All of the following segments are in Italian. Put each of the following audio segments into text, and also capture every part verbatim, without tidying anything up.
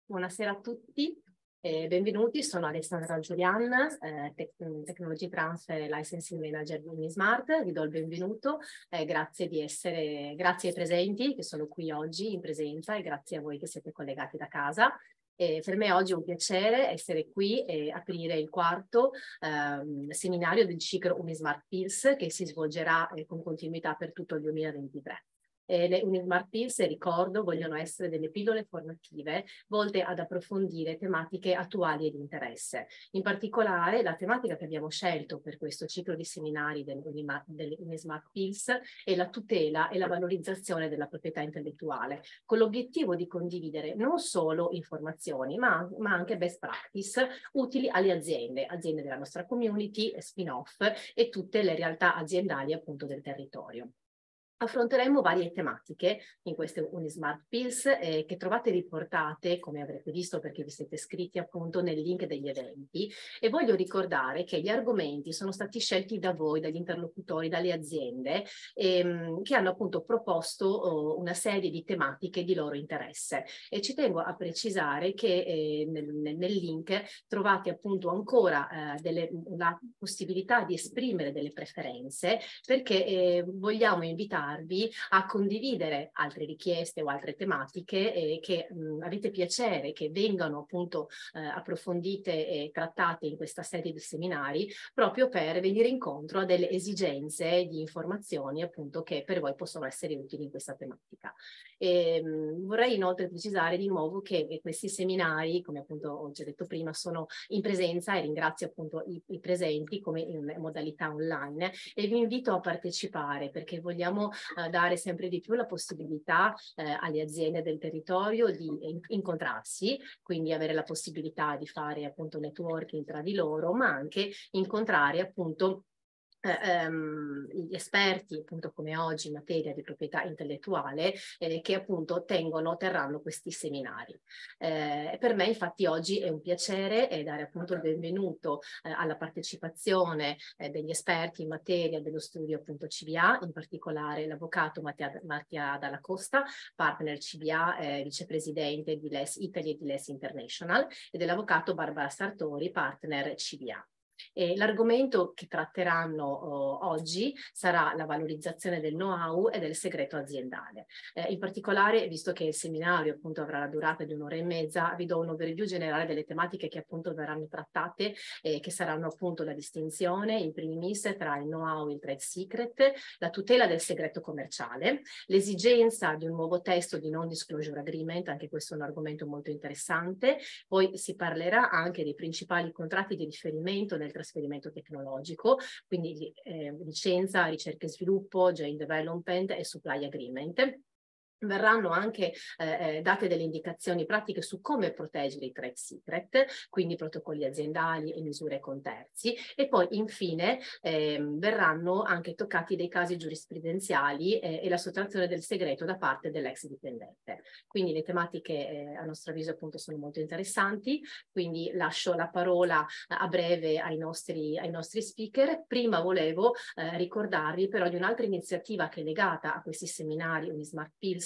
Buonasera a tutti, eh, benvenuti. Sono Alessandra Giulian, eh, Tec Technology Transfer e Licensing Manager di Unismart. Vi do il benvenuto, eh, grazie di essere, grazie ai presenti che sono qui oggi in presenza e grazie a voi che siete collegati da casa. Eh, per me oggi è un piacere essere qui e aprire il quarto ehm, seminario del ciclo Unismart Pils che si svolgerà eh, con continuità per tutto il duemilaventitré. Eh, le Unismart Pils, ricordo, vogliono essere delle pillole formative volte ad approfondire tematiche attuali e di interesse. In particolare, la tematica che abbiamo scelto per questo ciclo di seminari delle Unismart Pils è la tutela e la valorizzazione della proprietà intellettuale, con l'obiettivo di condividere non solo informazioni, ma, ma anche best practice utili alle aziende, aziende della nostra community, spin-off e tutte le realtà aziendali appunto del territorio. Affronteremo varie tematiche in queste Unismart Pils eh, che trovate riportate, come avrete visto perché vi siete iscritti appunto nel link degli eventi, e voglio ricordare che gli argomenti sono stati scelti da voi, dagli interlocutori, dalle aziende ehm, che hanno appunto proposto oh, una serie di tematiche di loro interesse, e ci tengo a precisare che eh, nel, nel link trovate appunto ancora eh, delle, la possibilità di esprimere delle preferenze, perché eh, vogliamo invitare a condividere altre richieste o altre tematiche eh, che mh, avete piacere che vengano appunto eh, approfondite e trattate in questa serie di seminari, proprio per venire incontro a delle esigenze di informazioni appunto che per voi possono essere utili in questa tematica. E, mh, vorrei inoltre precisare di nuovo che questi seminari, come appunto ho già detto prima, sono in presenza, e ringrazio appunto i, i presenti come in modalità online, e vi invito a partecipare perché vogliamo Uh, dare sempre di più la possibilità uh, alle aziende del territorio di in incontrarsi, quindi avere la possibilità di fare appunto networking tra di loro, ma anche incontrare appunto Eh, um, gli esperti appunto come oggi in materia di proprietà intellettuale eh, che appunto tengono, terranno questi seminari. Eh, per me infatti oggi è un piacere eh, dare appunto il benvenuto eh, alla partecipazione eh, degli esperti in materia dello studio appunto C B A, in particolare l'avvocato Mattia, Mattia Dalla Costa, partner C B A, eh, vicepresidente di Less Italy e di Less International, e dell'avvocato Barbara Sartori, partner C B A. L'argomento che tratteranno oh, oggi sarà la valorizzazione del know-how e del segreto aziendale. Eh, in particolare, visto che il seminario appunto avrà la durata di un'ora e mezza, vi do un overview generale delle tematiche che appunto verranno trattate, eh, che saranno appunto la distinzione in primis tra il know-how e il trade secret, la tutela del segreto commerciale, l'esigenza di un nuovo testo di non disclosure agreement, anche questo è un argomento molto interessante. Poi si parlerà anche dei principali contratti di riferimento nel trasferimento tecnologico, quindi eh, licenza, ricerca e sviluppo, joint development e supply agreement. Verranno anche eh, date delle indicazioni pratiche su come proteggere i trade secret, quindi protocolli aziendali e misure con terzi, e poi infine eh, verranno anche toccati dei casi giurisprudenziali eh, e la sottrazione del segreto da parte dell'ex dipendente. Quindi le tematiche eh, a nostro avviso appunto sono molto interessanti, quindi lascio la parola a breve ai nostri, ai nostri speaker. Prima volevo eh, ricordarvi però di un'altra iniziativa che è legata a questi seminari Unismart Pils,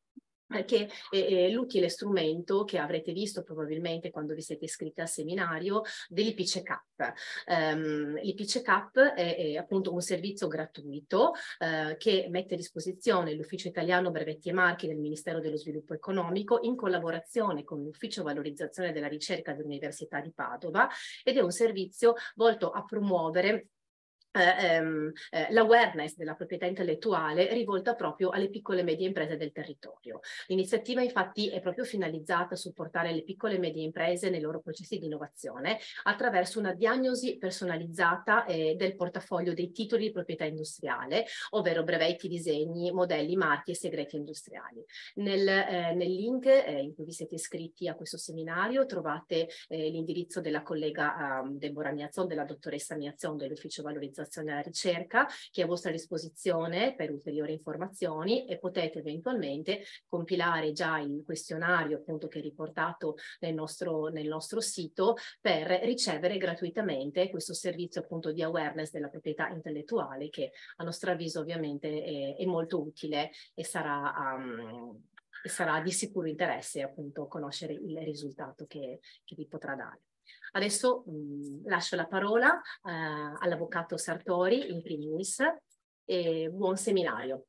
che è, è l'utile strumento che avrete visto probabilmente quando vi siete iscritti al seminario dell'I P C K. Um, L'I P C K è, è appunto un servizio gratuito uh, che mette a disposizione l'Ufficio Italiano Brevetti e Marchi del Ministero dello Sviluppo Economico in collaborazione con l'Ufficio Valorizzazione della Ricerca dell'Università di Padova, ed è un servizio volto a promuovere Eh, ehm, eh, l'awareness della proprietà intellettuale rivolta proprio alle piccole e medie imprese del territorio. L'iniziativa infatti è proprio finalizzata a supportare le piccole e medie imprese nei loro processi di innovazione attraverso una diagnosi personalizzata eh, del portafoglio dei titoli di proprietà industriale, ovvero brevetti, disegni, modelli, marchi e segreti industriali. Nel, eh, nel link eh, in cui vi siete iscritti a questo seminario trovate eh, l'indirizzo della collega um, Deborah Miazzon, della dottoressa Miazzon dell'Ufficio Valorizzazione della ricerca, che è a vostra disposizione per ulteriori informazioni, e potete eventualmente compilare già il questionario appunto che è riportato nel nostro, nel nostro sito, per ricevere gratuitamente questo servizio appunto di awareness della proprietà intellettuale, che a nostro avviso ovviamente è, è molto utile e sarà um, e sarà di sicuro interesse appunto conoscere il risultato che, che vi potrà dare. Adesso mh, lascio la parola eh, all'avvocato Sartori in primis e buon seminario.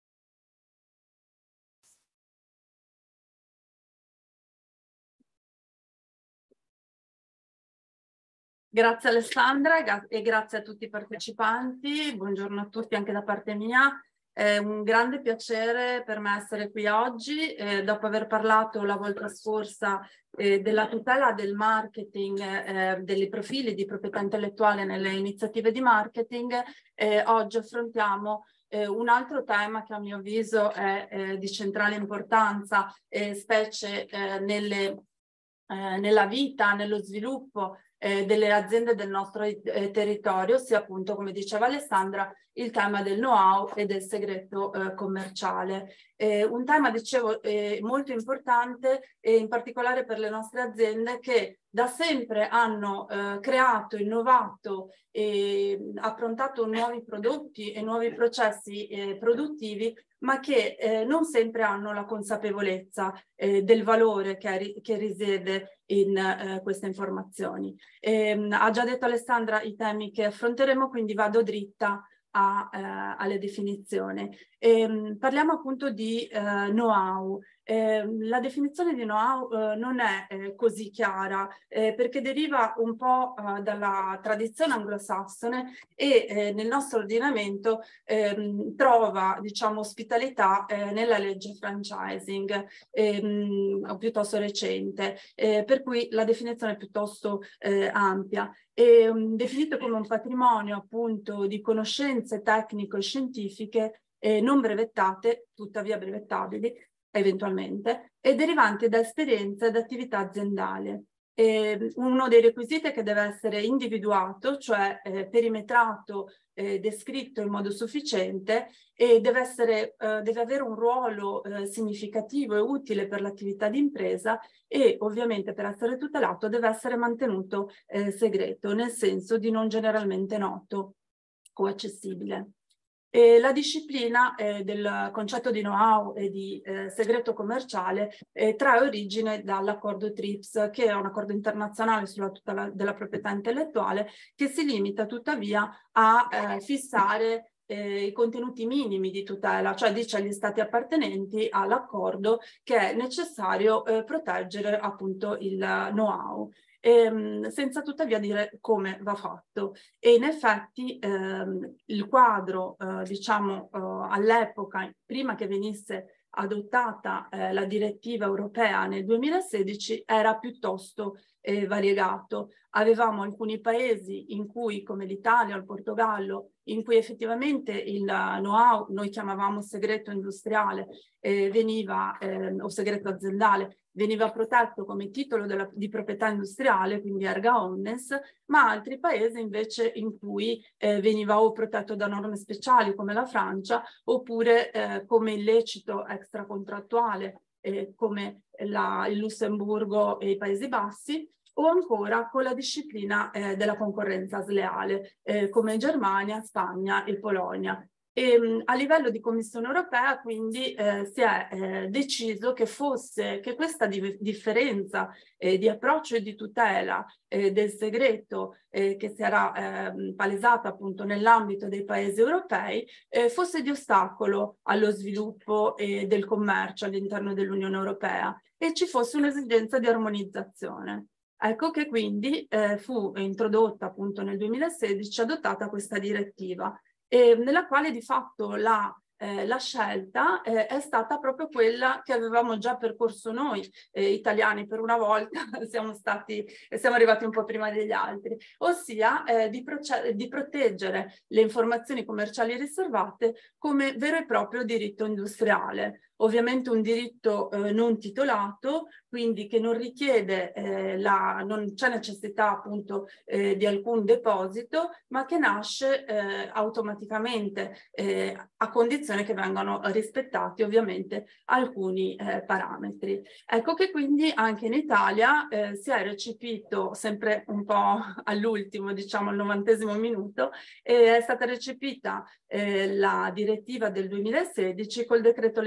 Grazie Alessandra e grazie a tutti i partecipanti, buongiorno a tutti anche da parte mia. È un grande piacere per me essere qui oggi, eh, dopo aver parlato la volta scorsa eh, della tutela del marketing, eh, dei profili di proprietà intellettuale nelle iniziative di marketing. Eh, oggi affrontiamo eh, un altro tema che a mio avviso è eh, di centrale importanza, eh, specie eh, nelle, eh, nella vita, nello sviluppo Eh, delle aziende del nostro eh, territorio, sia appunto, come diceva Alessandra, il tema del know-how e del segreto eh, commerciale. Eh, un tema, dicevo, eh, molto importante, e in particolare per le nostre aziende che da sempre hanno eh, creato, innovato e approntato nuovi prodotti e nuovi processi eh, produttivi, ma che eh, non sempre hanno la consapevolezza eh, del valore che, che risiede in eh, queste informazioni. E, ha già detto Alessandra i temi che affronteremo, quindi vado dritta a, eh, alle definizioni. E, parliamo appunto di eh, know-how. Eh, la definizione di know-how eh, non è eh, così chiara eh, perché deriva un po' eh, dalla tradizione anglosassone e eh, nel nostro ordinamento eh, trova, diciamo, ospitalità eh, nella legge franchising ehm, piuttosto recente, eh, per cui la definizione è piuttosto eh, ampia. È um, definito come un patrimonio appunto di conoscenze tecniche e scientifiche eh, non brevettate, tuttavia brevettabili eventualmente, e derivanti da esperienze ed attività aziendali. Eh, uno dei requisiti è che deve essere individuato, cioè eh, perimetrato, eh, descritto in modo sufficiente e deve, essere, eh, deve avere un ruolo eh, significativo e utile per l'attività di impresa e ovviamente per essere tutelato deve essere mantenuto eh, segreto, nel senso di non generalmente noto o accessibile. E la disciplina eh, del concetto di know-how e di eh, segreto commerciale eh, trae origine dall'accordo TRIPS, che è un accordo internazionale sulla tutela della proprietà intellettuale, che si limita tuttavia a eh, fissare eh, i contenuti minimi di tutela, cioè dice agli stati appartenenti all'accordo che è necessario eh, proteggere appunto il know-how. Ehm, senza tuttavia dire come va fatto. E in effetti ehm, il quadro, eh, diciamo, eh, all'epoca, prima che venisse adottata eh, la direttiva europea nel duemilasedici, era piuttosto eh, variegato. Avevamo alcuni paesi in cui, come l'Italia o il Portogallo, in cui effettivamente il know-how, noi chiamavamo segreto industriale, eh, veniva, eh, o segreto aziendale, veniva protetto come titolo della, di proprietà industriale, quindi erga omnes, ma altri paesi invece in cui eh, veniva o protetto da norme speciali come la Francia, oppure eh, come illecito extracontrattuale eh, come la, il Lussemburgo e i Paesi Bassi, o ancora con la disciplina eh, della concorrenza sleale, eh, come Germania, Spagna e Polonia. E, mh, a livello di Commissione europea quindi eh, si è eh, deciso che fosse che questa di differenza eh, di approccio e di tutela eh, del segreto eh, che si era eh, palesata appunto nell'ambito dei paesi europei eh, fosse di ostacolo allo sviluppo eh, del commercio all'interno dell'Unione Europea e ci fosse un'esigenza di armonizzazione. Ecco che quindi eh, fu introdotta appunto nel duemilasedici, adottata questa direttiva, e nella quale di fatto la, eh, la scelta eh, è stata proprio quella che avevamo già percorso noi eh, italiani per una volta, siamo stati, siamo arrivati un po' prima degli altri, ossia eh, di, di proteggere le informazioni commerciali riservate come vero e proprio diritto industriale. Ovviamente un diritto eh, non titolato, quindi che non richiede, eh, la, non c'è necessità appunto eh, di alcun deposito, ma che nasce eh, automaticamente eh, a condizione che vengano rispettati ovviamente alcuni eh, parametri. Ecco che quindi anche in Italia eh, si è recepito sempre un po' all'ultimo, diciamo al novantesimo minuto, eh, è stata recepita eh, la direttiva del duemilasedici col decreto legislativo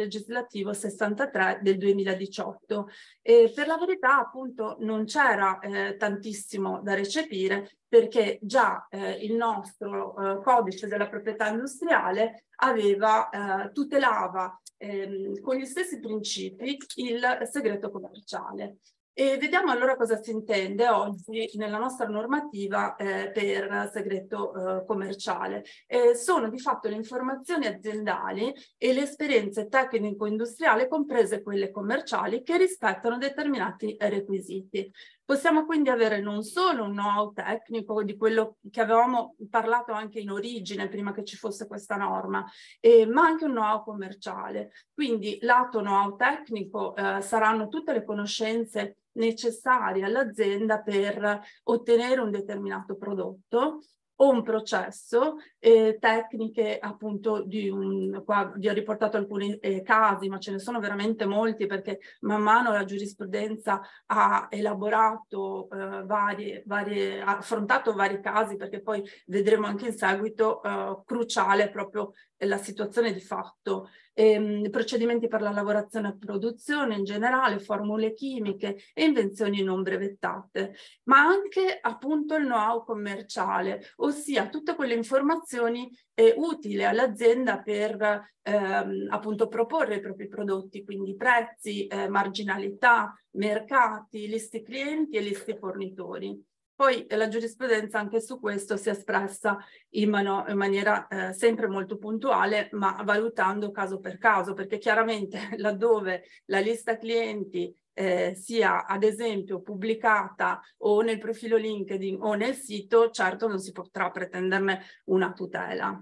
legislativo sessantatré del duemiladiciotto. E per la verità appunto non c'era eh, tantissimo da recepire, perché già eh, il nostro eh, codice della proprietà industriale aveva, eh, tutelava ehm, con gli stessi principi il segreto commerciale. E vediamo allora cosa si intende oggi nella nostra normativa eh, per segreto eh, commerciale. Eh, sono di fatto le informazioni aziendali e le esperienze tecnico-industriali, comprese quelle commerciali, che rispettano determinati requisiti. Possiamo quindi avere non solo un know-how tecnico di quello che avevamo parlato anche in origine, prima che ci fosse questa norma, eh, ma anche un know-how commerciale. Quindi lato know-how tecnico eh, saranno tutte le conoscenze necessarie all'azienda per ottenere un determinato prodotto o un processo, eh, tecniche appunto di un, qua vi ho riportato alcuni eh, casi, ma ce ne sono veramente molti, perché man mano la giurisprudenza ha elaborato eh, varie, varie, ha affrontato vari casi, perché poi vedremo anche in seguito eh, cruciale proprio la situazione di fatto. Ehm, procedimenti per la lavorazione e produzione in generale, formule chimiche e invenzioni non brevettate, ma anche appunto il know-how commerciale, ossia tutte quelle informazioni eh, utili all'azienda per ehm, appunto proporre i propri prodotti, quindi prezzi, eh, marginalità, mercati, liste clienti e liste fornitori. Poi la giurisprudenza anche su questo si è espressa in, mano, in maniera eh, sempre molto puntuale, ma valutando caso per caso, perché chiaramente laddove la lista clienti eh, sia ad esempio pubblicata o nel profilo LinkedIn o nel sito, certo non si potrà pretenderne una tutela.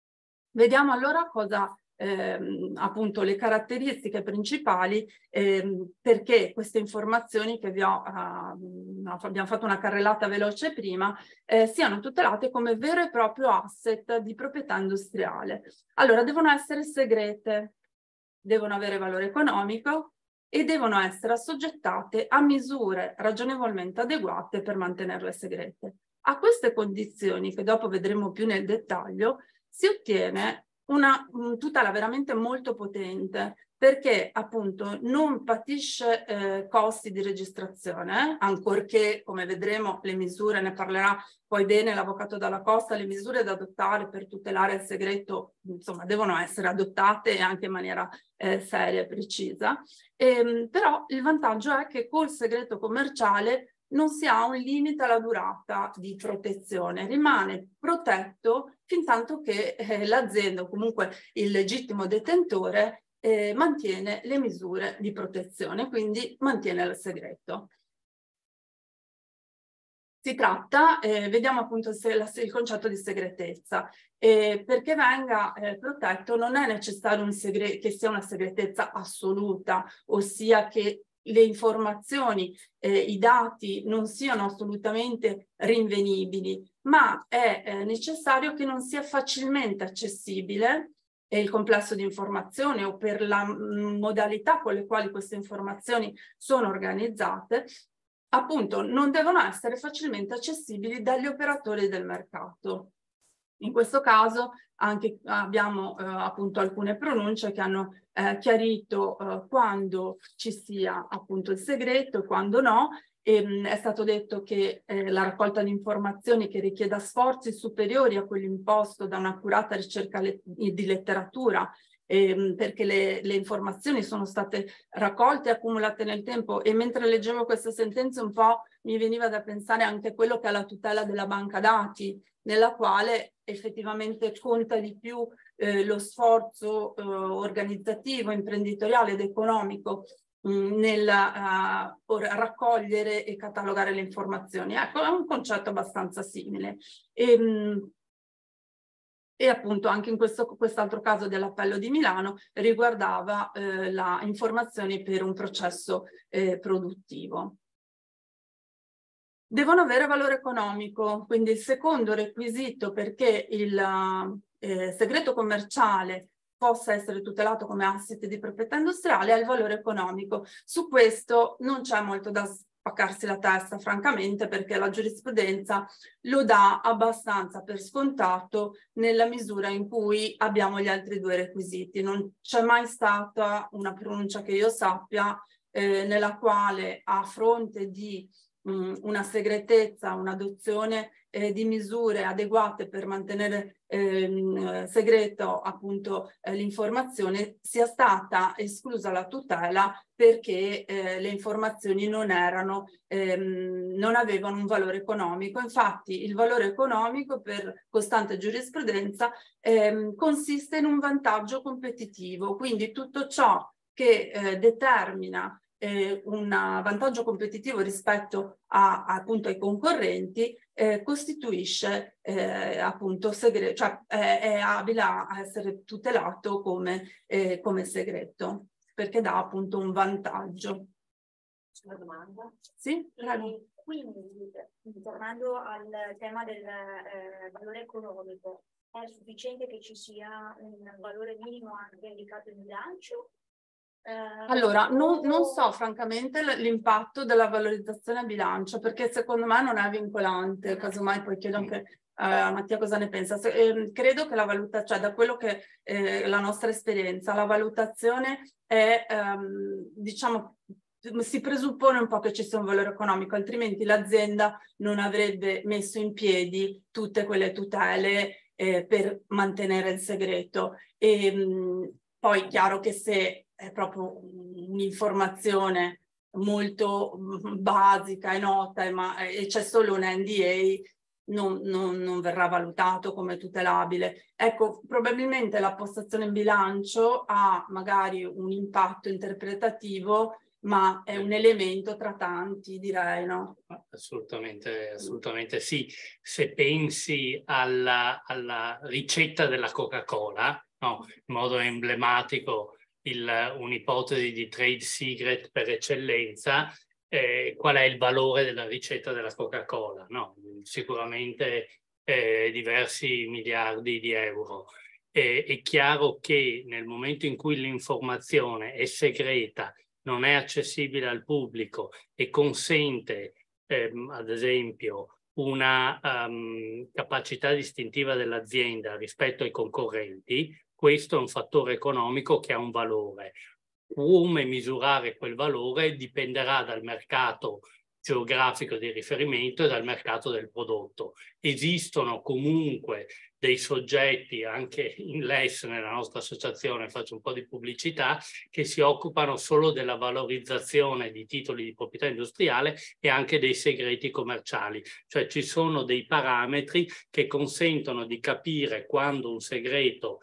Vediamo allora cosa Ehm, appunto le caratteristiche principali ehm, perché queste informazioni che vi ho, uh, abbiamo fatto una carrellata veloce prima, eh, siano tutelate come vero e proprio asset di proprietà industriale. Allora, devono essere segrete, devono avere valore economico e devono essere assoggettate a misure ragionevolmente adeguate per mantenerle segrete. A queste condizioni, che dopo vedremo più nel dettaglio, si ottiene una um, tutela veramente molto potente, perché appunto non patisce eh, costi di registrazione, ancorché, come vedremo, le misure, ne parlerà poi bene l'avvocato Dalla Costa, le misure da adottare per tutelare il segreto, insomma, devono essere adottate anche in maniera eh, seria e precisa. E, però il vantaggio è che col segreto commerciale non si ha un limite alla durata di protezione, rimane protetto fin tanto che eh, l'azienda o comunque il legittimo detentore eh, mantiene le misure di protezione, quindi mantiene il segreto. Si tratta, eh, vediamo appunto se la, se il concetto di segretezza. Eh, perché venga eh, protetto non è necessario un che sia una segretezza assoluta, ossia che le informazioni, eh, i dati non siano assolutamente rinvenibili, ma è eh, necessario che non sia facilmente accessibile eh, il complesso di informazioni o per la mh, modalità con le quali queste informazioni sono organizzate, appunto non devono essere facilmente accessibili dagli operatori del mercato. In questo caso anche abbiamo eh, appunto alcune pronunce che hanno eh, chiarito eh, quando ci sia appunto il segreto e quando no. E, mh, è stato detto che eh, la raccolta di informazioni che richieda sforzi superiori a quello imposto da un'accurata ricerca le di letteratura, ehm, perché le, le informazioni sono state raccolte e accumulate nel tempo, e mentre leggevo queste sentenze un po' mi veniva da pensare anche a quello che è la tutela della banca dati, nella quale effettivamente conta di più eh, lo sforzo eh, organizzativo, imprenditoriale ed economico mh, nel uh, raccogliere e catalogare le informazioni. Ecco, è un concetto abbastanza simile. E, mh, E appunto anche in questo quest'altro caso dell'appello di Milano riguardava eh, la informazioni per un processo eh, produttivo. Devono avere valore economico, quindi il secondo requisito perché il eh, segreto commerciale possa essere tutelato come asset di proprietà industriale è il valore economico. Su questo non c'è molto da spaccarsi la testa, francamente, perché la giurisprudenza lo dà abbastanza per scontato nella misura in cui abbiamo gli altri due requisiti. Non c'è mai stata una pronuncia che io sappia eh, nella quale, a fronte di mh, una segretezza, un'adozione eh, di misure adeguate per mantenere ehm, segreto appunto eh, l'informazione, sia stata esclusa la tutela perché eh, le informazioni non erano, ehm, non avevano un valore economico. Infatti il valore economico per costante giurisprudenza ehm, consiste in un vantaggio competitivo, quindi tutto ciò che eh, determina eh, un vantaggio competitivo rispetto a, a, appunto ai concorrenti eh, costituisce eh, appunto segreto, cioè è, è abile a essere tutelato come, eh, come segreto, perché dà appunto un vantaggio. Una domanda? Sì, prego. Quindi, tornando al tema del eh, valore economico, è sufficiente che ci sia un valore minimo anche indicato in bilancio? Eh, allora, non, non so francamente l'impatto della valorizzazione a bilancio, perché secondo me non è vincolante, casomai poi chiedo anche a uh, Mattia cosa ne pensa. Se, eh, credo che la valutazione, cioè da quello che è eh, la nostra esperienza, la valutazione è, ehm, diciamo, si presuppone un po' che ci sia un valore economico, altrimenti l'azienda non avrebbe messo in piedi tutte quelle tutele eh, per mantenere il segreto. E, mh, poi chiaro che se è proprio un'informazione molto basica e nota, ma e c'è solo un N D A, non, non, non verrà valutato come tutelabile. Ecco, probabilmente la postazione in bilancio ha magari un impatto interpretativo, ma è un elemento tra tanti, direi, no? Assolutamente, assolutamente sì. Se pensi alla, alla ricetta della Coca-Cola, no? In modo emblematico, un'ipotesi di trade secret per eccellenza, eh, qual è il valore della ricetta della Coca-Cola? No? Sicuramente eh, diversi miliardi di euro. Eh, è chiaro che nel momento in cui l'informazione è segreta, non è accessibile al pubblico e consente, ehm, ad esempio, una um, capacità distintiva dell'azienda rispetto ai concorrenti, questo è un fattore economico che ha un valore. Come misurare quel valore dipenderà dal mercato geografico di riferimento e dal mercato del prodotto. Esistono comunque dei soggetti, anche in L E S, nella nostra associazione, faccio un po' di pubblicità, che si occupano solo della valorizzazione di titoli di proprietà industriale e anche dei segreti commerciali. Cioè ci sono dei parametri che consentono di capire quando un segreto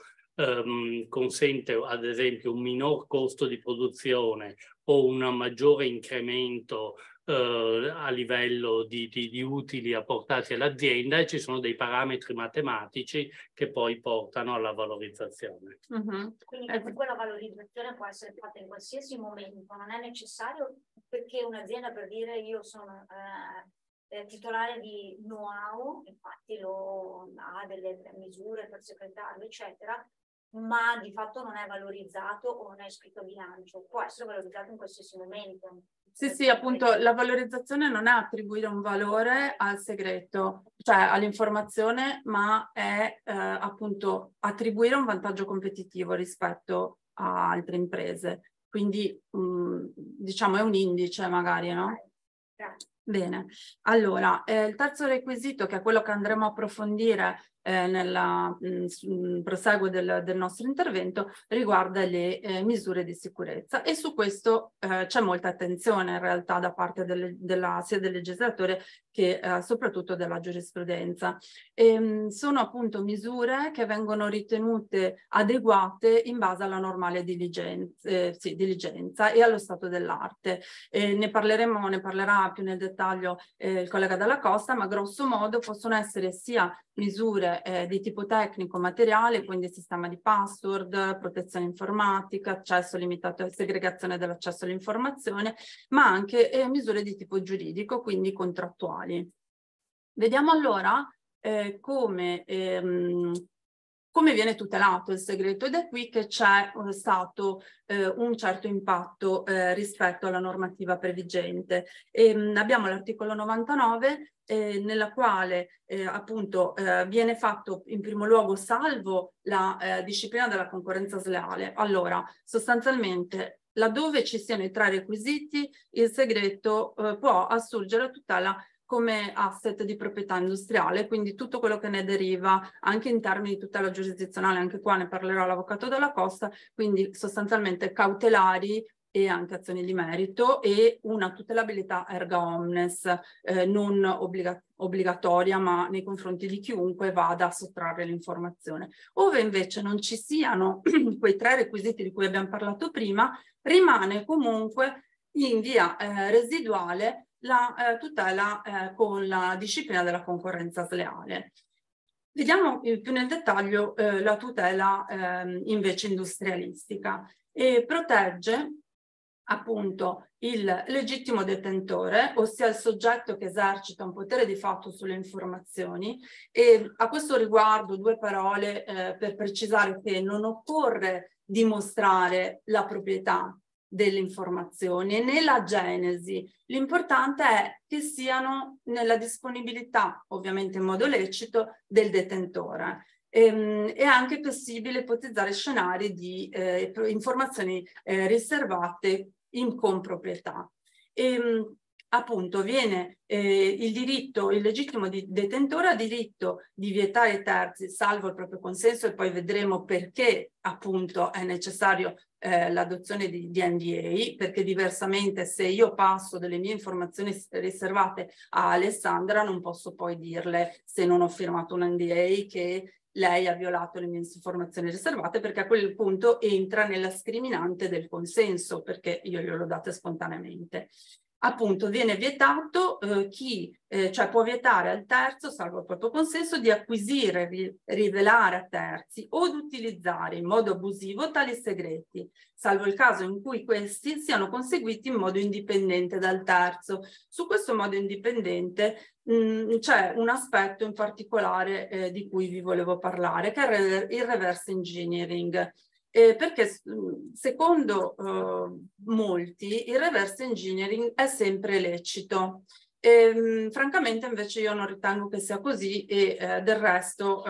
Um, consente ad esempio un minor costo di produzione o un maggiore incremento uh, a livello di, di, di utili apportati all'azienda, e ci sono dei parametri matematici che poi portano alla valorizzazione. Mm-hmm. Quindi comunque la valorizzazione può essere fatta in qualsiasi momento, non è necessario perché un'azienda, per dire io sono eh, eh, titolare di know-how, infatti lo, ha delle misure per segretario eccetera, ma di fatto non è valorizzato o non è iscritto a bilancio, può essere valorizzato in qualsiasi momento. Sì, sì, appunto la valorizzazione non è attribuire un valore al segreto, cioè all'informazione, ma è eh, appunto attribuire un vantaggio competitivo rispetto a altre imprese. Quindi mh, diciamo è un indice magari, no? Grazie. Bene, allora eh, il terzo requisito, che è quello che andremo a approfondire eh, nel proseguo del, del nostro intervento, riguarda le eh, misure di sicurezza, e su questo eh, c'è molta attenzione in realtà da parte delle, della, sia del legislatore che eh, soprattutto della giurisprudenza. E, mh, sono appunto misure che vengono ritenute adeguate in base alla normale diligenza, eh, sì, diligenza e allo stato dell'arte. Ne parleremo, ne parlerà più nel dettaglio eh, il collega Dalla Costa, ma grosso modo possono essere sia misure eh, di tipo tecnico, materiale, quindi sistema di password, protezione informatica, accesso limitato e segregazione dell'accesso all'informazione, ma anche eh, misure di tipo giuridico, quindi contrattuali. Vediamo allora eh, come ehm, come viene tutelato il segreto, ed è qui che c'è stato eh, un certo impatto eh, rispetto alla normativa previgente. E, mh, abbiamo l'articolo novantanove eh, nella quale eh, appunto eh, viene fatto in primo luogo salvo la eh, disciplina della concorrenza sleale. Allora, sostanzialmente, laddove ci siano i tre requisiti, il segreto eh, può assurgere a tutela come asset di proprietà industriale, quindi tutto quello che ne deriva anche in termini di tutela giurisdizionale, anche qua ne parlerà l'avvocato Dalla Costa, quindi sostanzialmente cautelari e anche azioni di merito e una tutelabilità erga omnes, eh, non obbliga obbligatoria ma nei confronti di chiunque vada a sottrarre l'informazione. Ove invece non ci siano quei tre requisiti di cui abbiamo parlato prima, rimane comunque in via eh, residuale la eh, tutela eh, con la disciplina della concorrenza sleale. Vediamo più nel dettaglio eh, la tutela eh, invece industrialistica e protegge appunto il legittimo detentore, ossia il soggetto che esercita un potere di fatto sulle informazioni, e a questo riguardo due parole eh, per precisare che non occorre dimostrare la proprietà delle informazioni né la genesi. L'importante è che siano nella disponibilità, ovviamente in modo lecito, del detentore. Ehm, è anche possibile ipotizzare scenari di eh, informazioni eh, riservate in comproprietà. E, appunto viene eh, il diritto, il legittimo di detentore ha diritto di vietare ai terzi salvo il proprio consenso, e poi vedremo perché appunto è necessario eh, l'adozione di, di N D A, perché diversamente se io passo delle mie informazioni riservate a Alessandra non posso poi dirle, se non ho firmato un N D A, che lei ha violato le mie informazioni riservate, perché a quel punto entra nella scriminante del consenso, perché io glielo date spontaneamente. Appunto viene vietato eh, chi, eh, cioè può vietare al terzo, salvo il proprio consenso, di acquisire, ri, rivelare a terzi o di utilizzare in modo abusivo tali segreti, salvo il caso in cui questi siano conseguiti in modo indipendente dal terzo. Su questo modo indipendente c'è un aspetto in particolare eh, di cui vi volevo parlare, che è il reverse engineering. Eh, perché secondo eh, molti il reverse engineering è sempre lecito. E, francamente invece io non ritengo che sia così, e eh, del resto eh,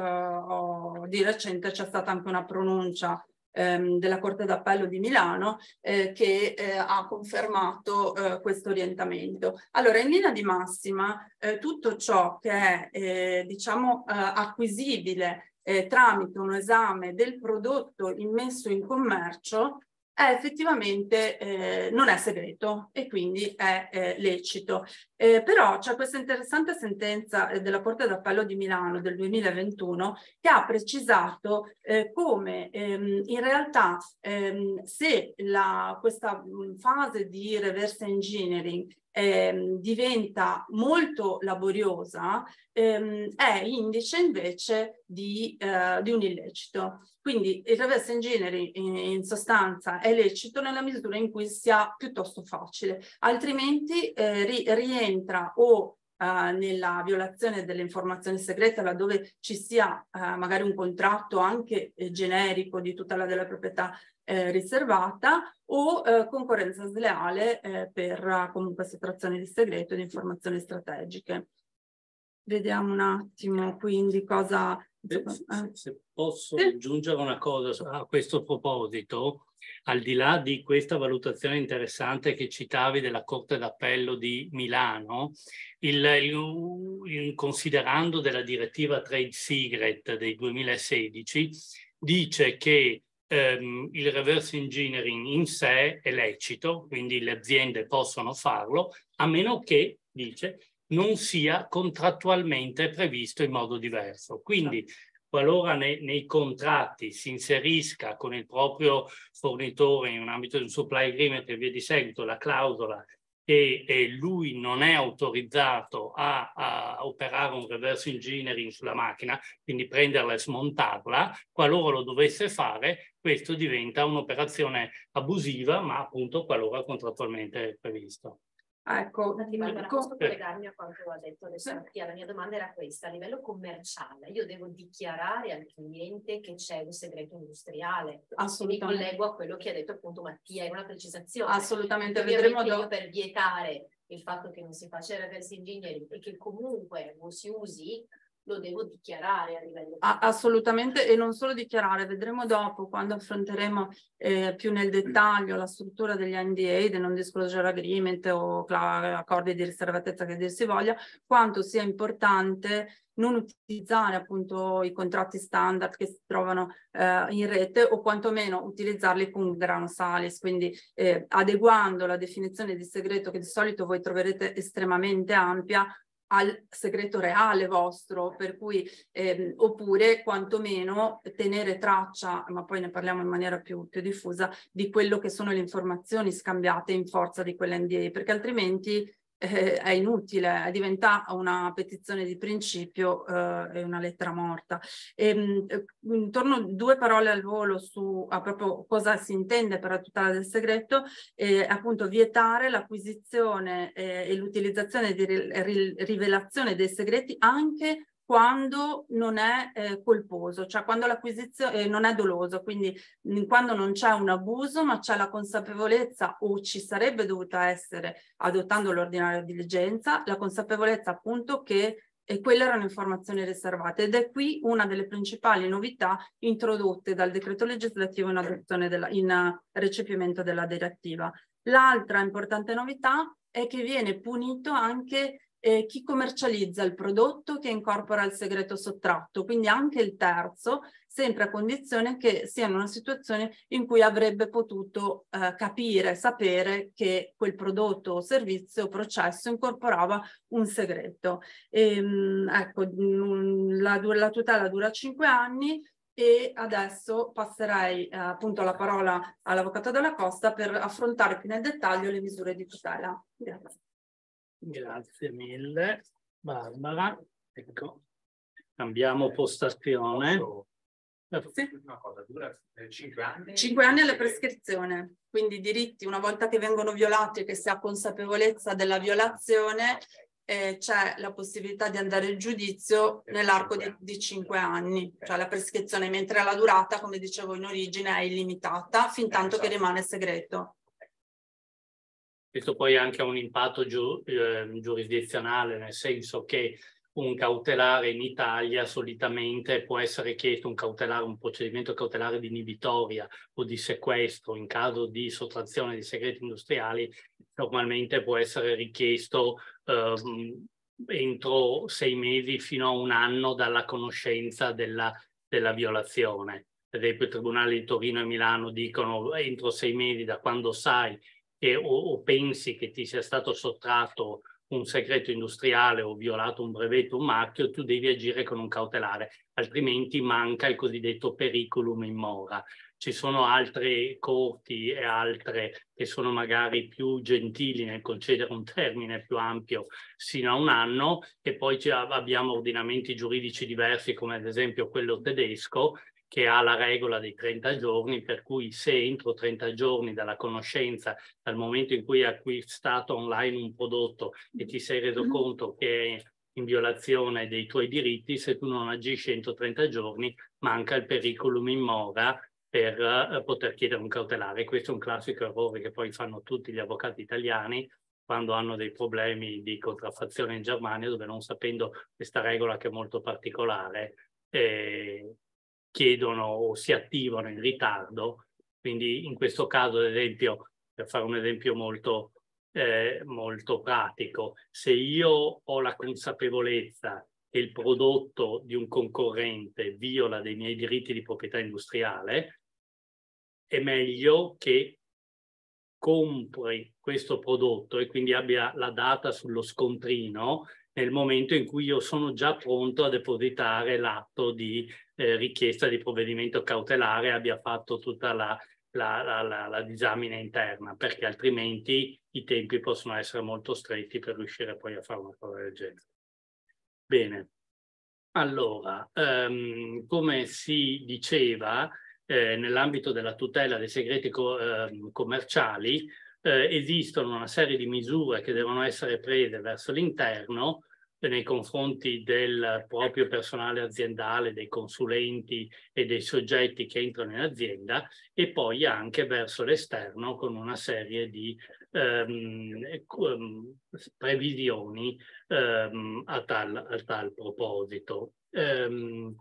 ho, di recente c'è stata anche una pronuncia ehm, della Corte d'Appello di Milano eh, che eh, ha confermato eh, questo orientamento. Allora, in linea di massima eh, tutto ciò che è eh, diciamo eh, acquisibile Eh, tramite un esame del prodotto immesso in commercio è effettivamente eh, non è segreto e quindi è eh, lecito. Eh, però c'è questa interessante sentenza eh, della Corte d'Appello di Milano del duemilaventuno che ha precisato eh, come ehm, in realtà ehm, se la, questa mh, fase di reverse engineering ehm, diventa molto laboriosa, ehm, è indice invece di, eh, di un illecito. Quindi il reverse engineering in, in sostanza è lecito nella misura in cui sia piuttosto facile, altrimenti eh, ri, rientra o eh, nella violazione delle informazioni segrete, laddove ci sia eh, magari un contratto anche eh, generico di tutela della proprietà eh, riservata, o eh, concorrenza sleale eh, per uh, comunque sottrazione di segreto e di informazioni strategiche. Vediamo un attimo quindi cosa... Se, se posso sì. aggiungere una cosa a questo proposito, al di là di questa valutazione interessante che citavi della Corte d'Appello di Milano, il, il, il considerando della direttiva Trade Secret del duemilasedici, dice che ehm, il reverse engineering in sé è lecito, quindi le aziende possono farlo, a meno che, dice, non sia contrattualmente previsto in modo diverso. Quindi qualora ne, nei contratti si inserisca con il proprio fornitore in un ambito di un supply agreement e via di seguito la clausola che eh, lui non è autorizzato a, a operare un reverse engineering sulla macchina, quindi prenderla e smontarla, qualora lo dovesse fare, questo diventa un'operazione abusiva, ma appunto qualora contrattualmente previsto. Ecco, Barbara, posso collegarmi a quanto ha detto adesso Mattia? La mia domanda era questa: a livello commerciale io devo dichiarare al cliente che c'è un segreto industriale? Assolutamente. Mi collego a quello che ha detto appunto Mattia, è una precisazione. Assolutamente, Ovviamente vedremo io per vietare il fatto che non si faccia reverse engineering e che comunque non si usi, lo devo dichiarare a livello Ah, assolutamente, e non solo dichiarare, vedremo dopo quando affronteremo eh, più nel dettaglio la struttura degli N D A, del non disclosure agreement o accordi di riservatezza che dir si voglia, quanto sia importante non utilizzare appunto i contratti standard che si trovano eh, in rete, o quantomeno utilizzarli con gran salis, quindi eh, adeguando la definizione di segreto, che di solito voi troverete estremamente ampia, al segreto reale vostro, per cui ehm, oppure quantomeno tenere traccia, ma poi ne parliamo in maniera più, più diffusa, di quello che sono le informazioni scambiate in forza di quell'N D A, perché altrimenti eh, è inutile, diventa una petizione di principio e eh, una lettera morta. E, intorno due parole al volo su a proprio cosa si intende per la tutela del segreto, eh, appunto vietare l'acquisizione eh, e l'utilizzazione di ri rivelazione dei segreti anche quando non è eh, colposo, cioè quando l'acquisizione eh, non è doloso, quindi mh, quando non c'è un abuso ma c'è la consapevolezza, o ci sarebbe dovuta essere adottando l'ordinaria diligenza, la consapevolezza appunto che e quelle erano informazioni riservate, ed è qui una delle principali novità introdotte dal decreto legislativo in adozione della, in recepimento della direttiva. L'altra importante novità è che viene punito anche eh, chi commercializza il prodotto che incorpora il segreto sottratto, quindi anche il terzo, sempre a condizione che sia in una situazione in cui avrebbe potuto eh, capire, sapere che quel prodotto o servizio o processo incorporava un segreto. E, ecco, la, la tutela dura cinque anni. E adesso passerei eh, appunto la parola all'avvocato Dalla Costa per affrontare più nel dettaglio le misure di tutela. Grazie. Grazie mille, Barbara. Ecco, cambiamo postazione. Sì. Una cosa, dura cinque anni? cinque anni alla prescrizione, quindi i diritti, una volta che vengono violati e che si ha consapevolezza della violazione, eh, c'è la possibilità di andare in giudizio nell'arco di, di cinque anni, cioè la prescrizione, mentre la durata, come dicevo in origine, è illimitata fin tanto che rimane segreto. Questo poi anche ha un impatto giu, eh, giurisdizionale, nel senso che un cautelare in Italia solitamente può essere chiesto un cautelare, un procedimento cautelare di inibitoria o di sequestro in caso di sottrazione di segreti industriali, normalmente può essere richiesto eh, entro sei mesi fino a un anno dalla conoscenza della, della violazione. Ad esempio il Tribunale di Torino e Milano dicono entro sei mesi da quando sai che, o, o pensi che ti sia stato sottratto un segreto industriale o violato un brevetto, un marchio, tu devi agire con un cautelare, altrimenti manca il cosiddetto periculum in mora. Ci sono altre corti e altre che sono magari più gentili nel concedere un termine più ampio sino a un anno, e poi abbiamo ordinamenti giuridici diversi come ad esempio quello tedesco, che ha la regola dei trenta giorni, per cui se entro trenta giorni dalla conoscenza, dal momento in cui hai acquistato online un prodotto e ti sei reso conto che è in violazione dei tuoi diritti, se tu non agisci entro trenta giorni, manca il periculum in mora per uh, poter chiedere un cautelare. Questo è un classico errore che poi fanno tutti gli avvocati italiani quando hanno dei problemi di contraffazione in Germania, dove non sapendo questa regola che è molto particolare, eh, chiedono o si attivano in ritardo. Quindi in questo caso, ad esempio, per fare un esempio molto, eh, molto pratico, se io ho la consapevolezza che il prodotto di un concorrente viola dei miei diritti di proprietà industriale, è meglio che compri questo prodotto e quindi abbia la data sullo scontrino nel momento in cui io sono già pronto a depositare l'atto di eh, richiesta di provvedimento cautelare, abbia fatto tutta la, la, la, la, la disamina interna, perché altrimenti i tempi possono essere molto stretti per riuscire poi a fare una cosa del genere. Bene, allora, um, come si diceva, eh, nell'ambito della tutela dei segreti co eh, commerciali, eh, esistono una serie di misure che devono essere prese verso l'interno nei confronti del proprio personale aziendale, dei consulenti e dei soggetti che entrano in azienda, e poi anche verso l'esterno con una serie di ehm, previsioni ehm, a, tal, a tal proposito. Ehm,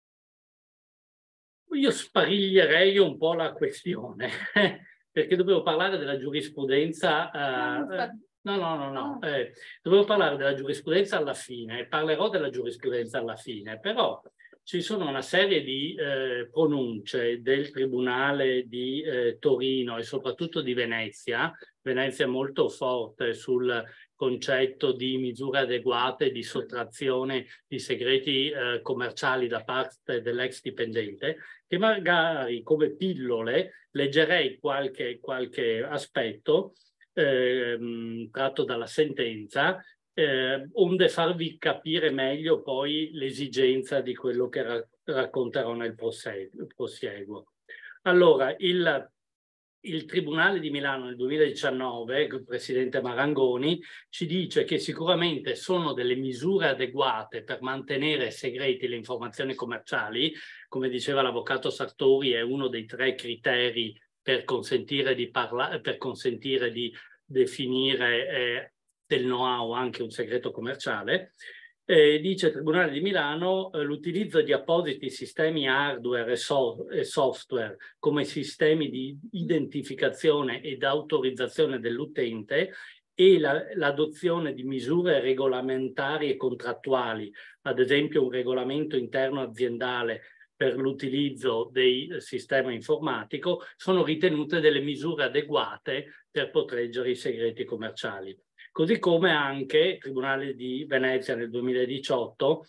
io spariglierei un po' la questione perché dovevo parlare della giurisprudenza. Eh, No, no, no, no. Eh, dovevo parlare della giurisprudenza alla fine, parlerò della giurisprudenza alla fine, però ci sono una serie di eh, pronunce del Tribunale di eh, Torino e soprattutto di Venezia. Venezia è molto forte sul concetto di misure adeguate di sottrazione di segreti eh, commerciali da parte dell'ex dipendente, che magari come pillole leggerei qualche, qualche aspetto Eh, tratto dalla sentenza, eh, onde farvi capire meglio poi l'esigenza di quello che ra racconterò nel prosieguo. Allora, il, il Tribunale di Milano nel duemiladiciannove, il presidente Marangoni, ci dice che sicuramente sono delle misure adeguate per mantenere segreti le informazioni commerciali. Come diceva l'avvocato Sartori, è uno dei tre criteri per consentire di parlare, per consentire di definire eh, del know-how anche un segreto commerciale. Eh, dice il Tribunale di Milano eh, l'utilizzo di appositi sistemi hardware e, so e software come sistemi di identificazione ed autorizzazione dell'utente e l'adozione la, di misure regolamentari e contrattuali, ad esempio un regolamento interno aziendale per l'utilizzo del sistema informatico, sono ritenute delle misure adeguate per proteggere i segreti commerciali. Così come anche il Tribunale di Venezia nel duemiladiciotto,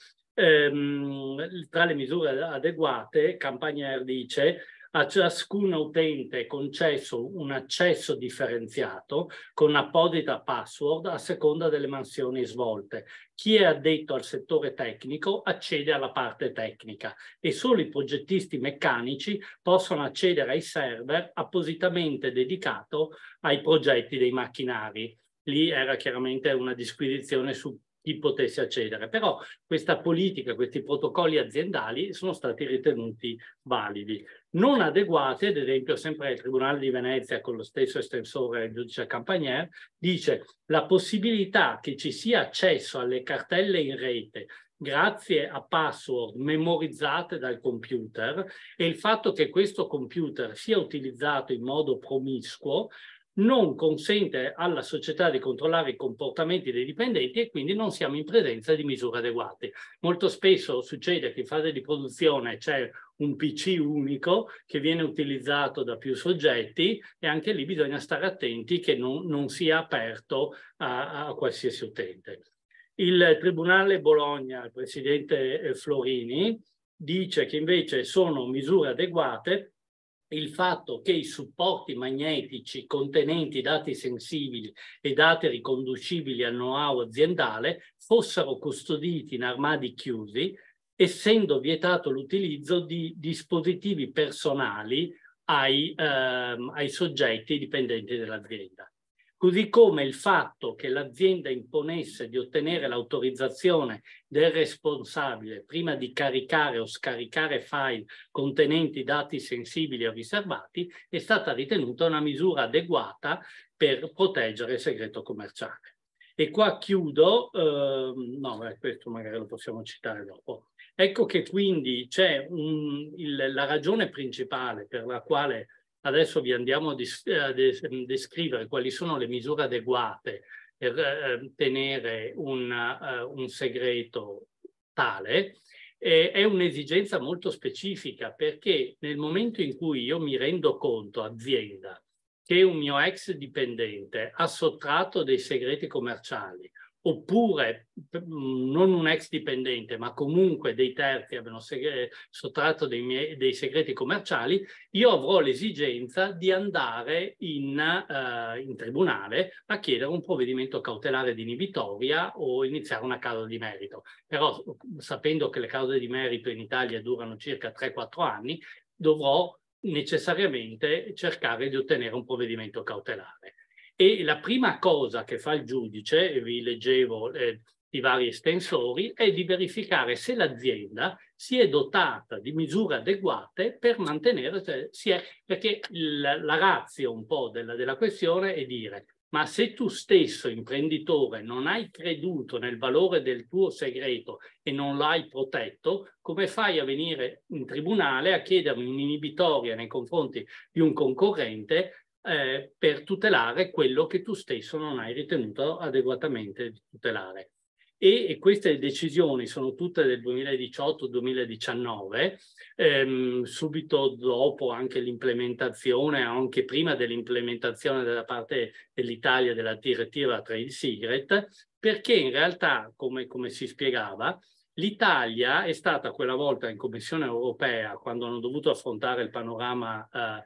ehm, tra le misure adeguate, Campagner dice: a ciascun utente è concesso un accesso differenziato con apposita password a seconda delle mansioni svolte. Chi è addetto al settore tecnico accede alla parte tecnica e solo i progettisti meccanici possono accedere ai server appositamente dedicato ai progetti dei macchinari. Lì era chiaramente una disquisizione su chi potesse accedere, però questa politica, questi protocolli aziendali sono stati ritenuti validi. Non adeguati, ad esempio, sempre il Tribunale di Venezia, con lo stesso estensore, il giudice Campagner, dice la possibilità che ci sia accesso alle cartelle in rete grazie a password memorizzate dal computer e il fatto che questo computer sia utilizzato in modo promiscuo non consente alla società di controllare i comportamenti dei dipendenti e quindi non siamo in presenza di misure adeguate. Molto spesso succede che in fase di produzione c'è un P C unico che viene utilizzato da più soggetti e anche lì bisogna stare attenti che non, non sia aperto a, a qualsiasi utente. Il Tribunale Bologna, il presidente Florini, dice che invece sono misure adeguate il fatto che i supporti magnetici contenenti dati sensibili e dati riconducibili al know-how aziendale fossero custoditi in armadi chiusi, essendo vietato l'utilizzo di dispositivi personali ai, ehm, ai soggetti dipendenti dell'azienda. Così come il fatto che l'azienda imponesse di ottenere l'autorizzazione del responsabile prima di caricare o scaricare file contenenti dati sensibili o riservati è stata ritenuta una misura adeguata per proteggere il segreto commerciale. E qua chiudo, ehm, no, beh, questo magari lo possiamo citare dopo. Ecco che quindi c'è la ragione principale per la quale adesso vi andiamo a, a descrivere quali sono le misure adeguate per eh, tenere un, uh, un segreto tale. Eh, è un'esigenza molto specifica perché nel momento in cui io mi rendo conto, azienda, che un mio ex dipendente ha sottratto dei segreti commerciali, oppure non un ex dipendente, ma comunque dei terzi abbiano sottratto dei, miei, dei segreti commerciali, io avrò l'esigenza di andare in, uh, in tribunale a chiedere un provvedimento cautelare di inibitoria o iniziare una causa di merito. Però sapendo che le cause di merito in Italia durano circa tre quattro anni, dovrò necessariamente cercare di ottenere un provvedimento cautelare. E la prima cosa che fa il giudice, e vi leggevo eh, i vari estensori, è di verificare se l'azienda si è dotata di misure adeguate per mantenere, cioè, si è, perché il, la ratio un po' della, della questione è dire: ma se tu stesso imprenditore non hai creduto nel valore del tuo segreto e non l'hai protetto, come fai a venire in tribunale a chiedermi un'inibitoria nei confronti di un concorrente eh, per tutelare quello che tu stesso non hai ritenuto adeguatamente di tutelare? E, e queste decisioni sono tutte del duemiladiciotto duemiladiciannove, ehm, subito dopo anche l'implementazione, anche prima dell'implementazione da parte dell'Italia della direttiva Trade Secret, perché in realtà, come, come si spiegava, l'Italia è stata quella volta in Commissione europea, quando hanno dovuto affrontare il panorama eh,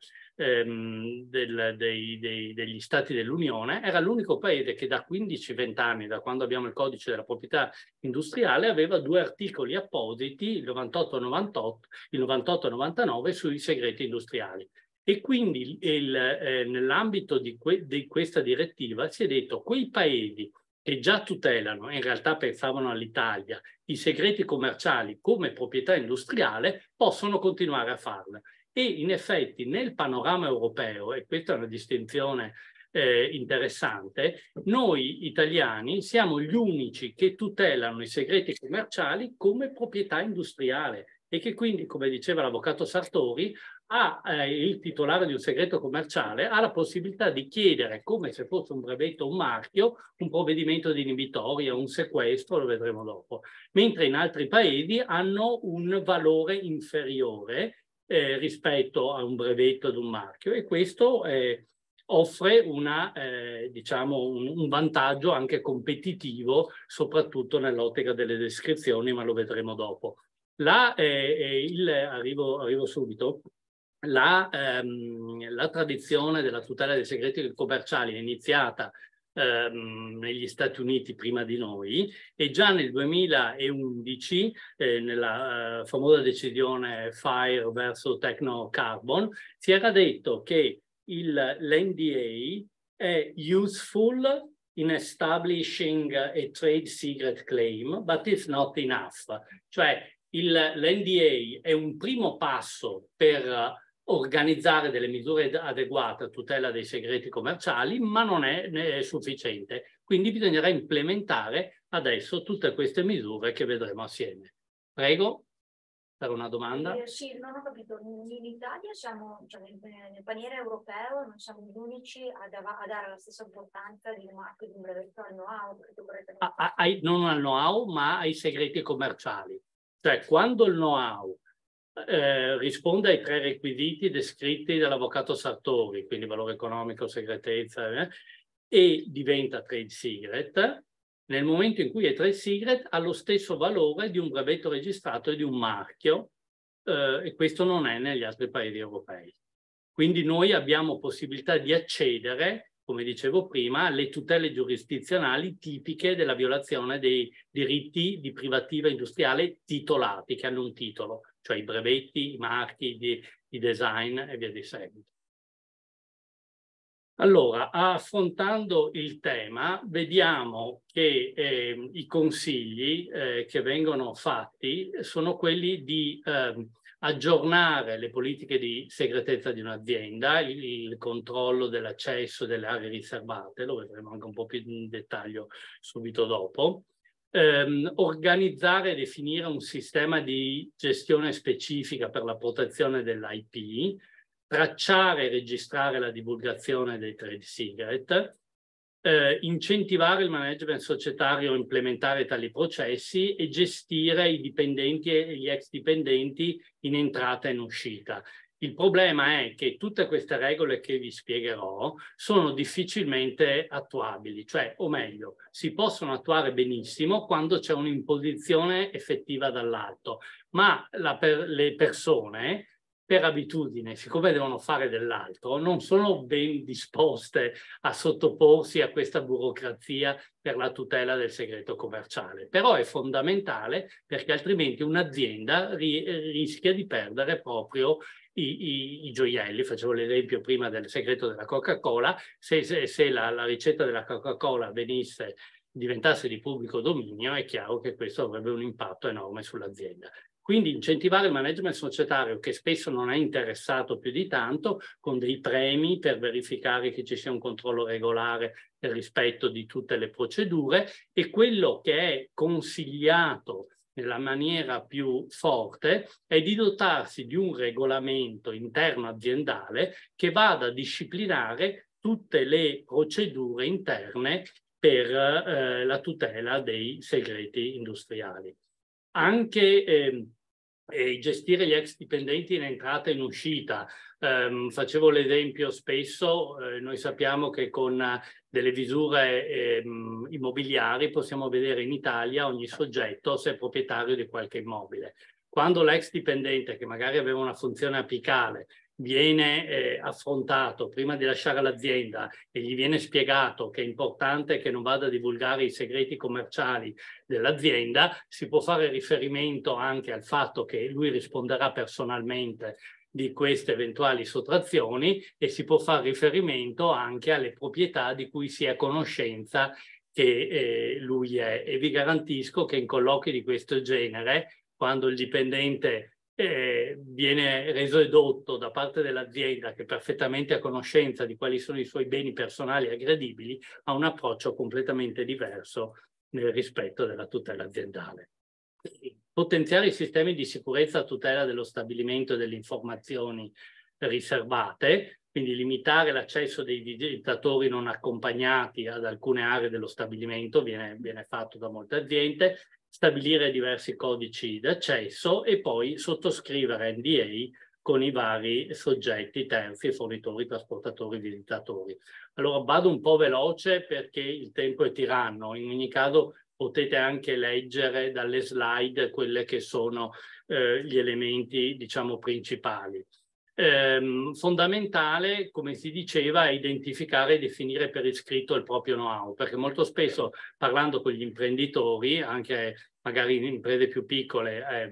ehm, del, dei, dei, degli stati dell'Unione, era l'unico paese che da quindici venti anni, da quando abbiamo il codice della proprietà industriale, aveva due articoli appositi, il novantotto novantotto, il novantotto novantanove, sui segreti industriali. E quindi eh, nell'ambito di, que di questa direttiva si è detto: quei paesi che già tutelano, in realtà pensavano all'Italia, i segreti commerciali come proprietà industriale, possono continuare a farlo. E in effetti nel panorama europeo, e questa è una distinzione eh, interessante, noi italiani siamo gli unici che tutelano i segreti commerciali come proprietà industriale e che quindi, come diceva l'avvocato Sartori, ha, eh, il titolare di un segreto commerciale ha la possibilità di chiedere, come se fosse un brevetto o un marchio, un provvedimento di inibitoria, un sequestro, lo vedremo dopo, mentre in altri paesi hanno un valore inferiore eh, rispetto a un brevetto ad un marchio, e questo eh, offre una, eh, diciamo un, un vantaggio anche competitivo, soprattutto nell'ottica delle descrizioni, ma lo vedremo dopo. Là, eh, il, arrivo, arrivo subito. La, ehm, la tradizione della tutela dei segreti commerciali è iniziata ehm, negli Stati Uniti prima di noi, e già nel duemilaundici, eh, nella eh, famosa decisione FIRE verso Technocarbon, si era detto che l'N D A è useful in establishing a trade secret claim, but it's not enough. Cioè l'N D A è un primo passo per organizzare delle misure adeguate a tutela dei segreti commerciali, ma non è, è sufficiente. Quindi bisognerà implementare adesso tutte queste misure che vedremo assieme. Prego, per una domanda. Eh, sì, non ho capito. In Italia siamo, cioè nel, nel paniere europeo, non siamo gli unici a, a dare la stessa importanza di un marchio, di un brevetto al know-how. Non al know-how, ma ai segreti commerciali. Cioè, quando il know-how Eh, risponde ai tre requisiti descritti dall'avvocato Sartori, quindi valore economico, segretezza, eh, e diventa trade secret, nel momento in cui è trade secret ha lo stesso valore di un brevetto registrato e di un marchio, eh, e questo non è negli altri paesi europei. Quindi noi abbiamo possibilità di accedere, come dicevo prima, alle tutele giurisdizionali tipiche della violazione dei diritti di privativa industriale titolati, che hanno un titolo, cioè i brevetti, i marchi, di, i design e via di seguito. Allora, affrontando il tema, vediamo che eh, i consigli eh, che vengono fatti sono quelli di eh, aggiornare le politiche di segretezza di un'azienda, il, il controllo dell'accesso delle aree riservate, lo vedremo anche un po' più in dettaglio subito dopo, ehm, organizzare e definire un sistema di gestione specifica per la protezione dell'I P, tracciare e registrare la divulgazione dei trade secret, eh, incentivare il management societario a implementare tali processi e gestire i dipendenti e gli ex dipendenti in entrata e in uscita. Il problema è che tutte queste regole che vi spiegherò sono difficilmente attuabili, cioè, o meglio, si possono attuare benissimo quando c'è un'imposizione effettiva dall'alto, ma la per, le persone, per abitudine, siccome devono fare dell'altro, non sono ben disposte a sottoporsi a questa burocrazia per la tutela del segreto commerciale. Però è fondamentale, perché altrimenti un'azienda ri rischia di perdere proprio i, i, i gioielli. Facevo l'esempio prima del segreto della Coca-Cola. Se, se, se la, la ricetta della Coca-Cola venisse, diventasse di pubblico dominio, è chiaro che questo avrebbe un impatto enorme sull'azienda. Quindi incentivare il management societario, che spesso non è interessato più di tanto, con dei premi per verificare che ci sia un controllo regolare del rispetto di tutte le procedure, e quello che è consigliato nella maniera più forte è di dotarsi di un regolamento interno aziendale che vada a disciplinare tutte le procedure interne per eh, la tutela dei segreti industriali. Anche eh, eh, gestire gli ex dipendenti in entrata e in uscita. Um, facevo l'esempio spesso, eh, noi sappiamo che con uh, delle visure eh, immobiliari possiamo vedere in Italia ogni soggetto se è proprietario di qualche immobile. Quando l'ex dipendente, che magari aveva una funzione apicale, viene eh, affrontato prima di lasciare l'azienda e gli viene spiegato che è importante che non vada a divulgare i segreti commerciali dell'azienda, si può fare riferimento anche al fatto che lui risponderà personalmente di queste eventuali sottrazioni, e si può fare riferimento anche alle proprietà di cui si è a conoscenza che eh, lui è. E vi garantisco che in colloqui di questo genere, quando il dipendente Eh, viene reso edotto da parte dell'azienda, che è perfettamente a conoscenza di quali sono i suoi beni personali aggredibili, ha un approccio completamente diverso nel rispetto della tutela aziendale. Potenziare i sistemi di sicurezza a tutela dello stabilimento e delle informazioni riservate, quindi limitare l'accesso dei visitatori non accompagnati ad alcune aree dello stabilimento, viene, viene fatto da molte aziende, stabilire diversi codici d'accesso e poi sottoscrivere N D A con i vari soggetti terzi, fornitori, trasportatori, visitatori. Allora vado un po' veloce perché il tempo è tiranno. In ogni caso potete anche leggere dalle slide quelle che sono eh, gli elementi, diciamo, principali. Eh, fondamentale, come si diceva, è identificare e definire per iscritto il proprio know-how, perché molto spesso parlando con gli imprenditori, anche magari in imprese più piccole, eh,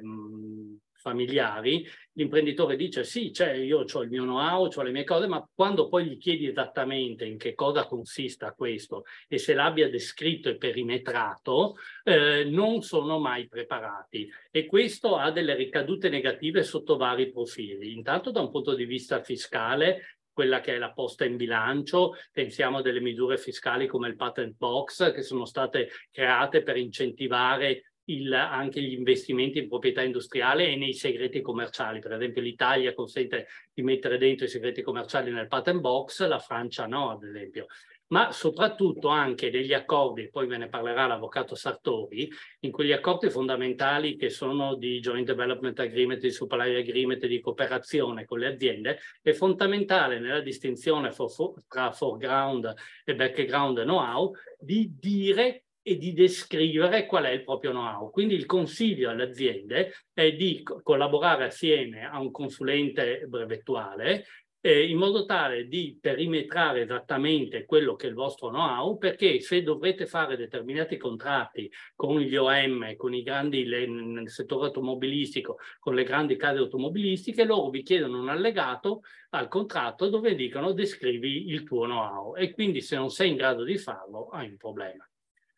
familiari, l'imprenditore dice sì, cioè io ho il mio know-how, ho le mie cose, ma quando poi gli chiedi esattamente in che cosa consista questo e se l'abbia descritto e perimetrato, eh, non sono mai preparati, e questo ha delle ricadute negative sotto vari profili. Intanto da un punto di vista fiscale, quella che è la posta in bilancio, pensiamo a delle misure fiscali come il patent box, che sono state create per incentivare Il, anche gli investimenti in proprietà industriale e nei segreti commerciali. Per esempio l'Italia consente di mettere dentro i segreti commerciali nel patent box, la Francia no, ad esempio. Ma soprattutto anche degli accordi, poi ve ne parlerà l'avvocato Sartori, in quegli accordi fondamentali che sono di Joint Development Agreement, di Supply Agreement, di cooperazione con le aziende, è fondamentale nella distinzione for, for, tra foreground e background know-how di dire e di descrivere qual è il proprio know-how. Quindi il consiglio alle aziende è di collaborare assieme a un consulente brevettuale eh, in modo tale di perimetrare esattamente quello che è il vostro know-how, perché se dovrete fare determinati contratti con gli O M, con i grandi, le, nel settore automobilistico, con le grandi case automobilistiche, loro vi chiedono un allegato al contratto dove dicono descrivi il tuo know-how, e quindi se non sei in grado di farlo hai un problema.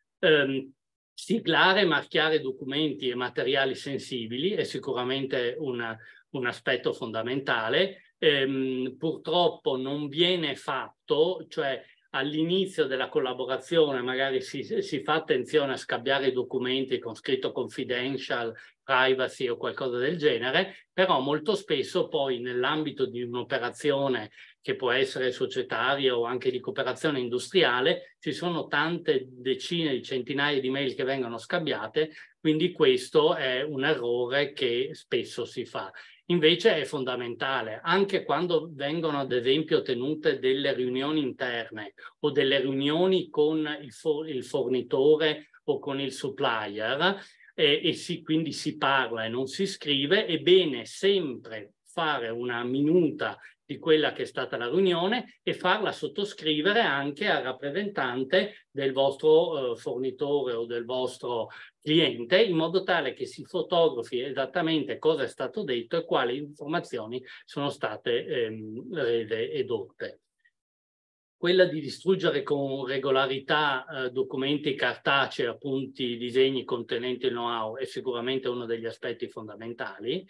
Um, siglare e marchiare documenti e materiali sensibili è sicuramente una, un aspetto fondamentale. Um, purtroppo non viene fatto, cioè all'inizio della collaborazione magari si, si fa attenzione a scambiare i documenti con scritto confidential, privacy o qualcosa del genere, però molto spesso poi nell'ambito di un'operazione che può essere societaria o anche di cooperazione industriale, ci sono tante decine di centinaia di mail che vengono scambiate, quindi questo è un errore che spesso si fa. Invece è fondamentale, anche quando vengono ad esempio tenute delle riunioni interne o delle riunioni con il, for il fornitore o con il supplier, eh, e si, quindi si parla e non si scrive, è bene sempre fare una minuta di quella che è stata la riunione e farla sottoscrivere anche al rappresentante del vostro eh, fornitore o del vostro cliente, in modo tale che si fotografi esattamente cosa è stato detto e quali informazioni sono state ehm, rese edotte. Quella di distruggere con regolarità eh, documenti cartacei, appunti, disegni contenenti il know-how è sicuramente uno degli aspetti fondamentali.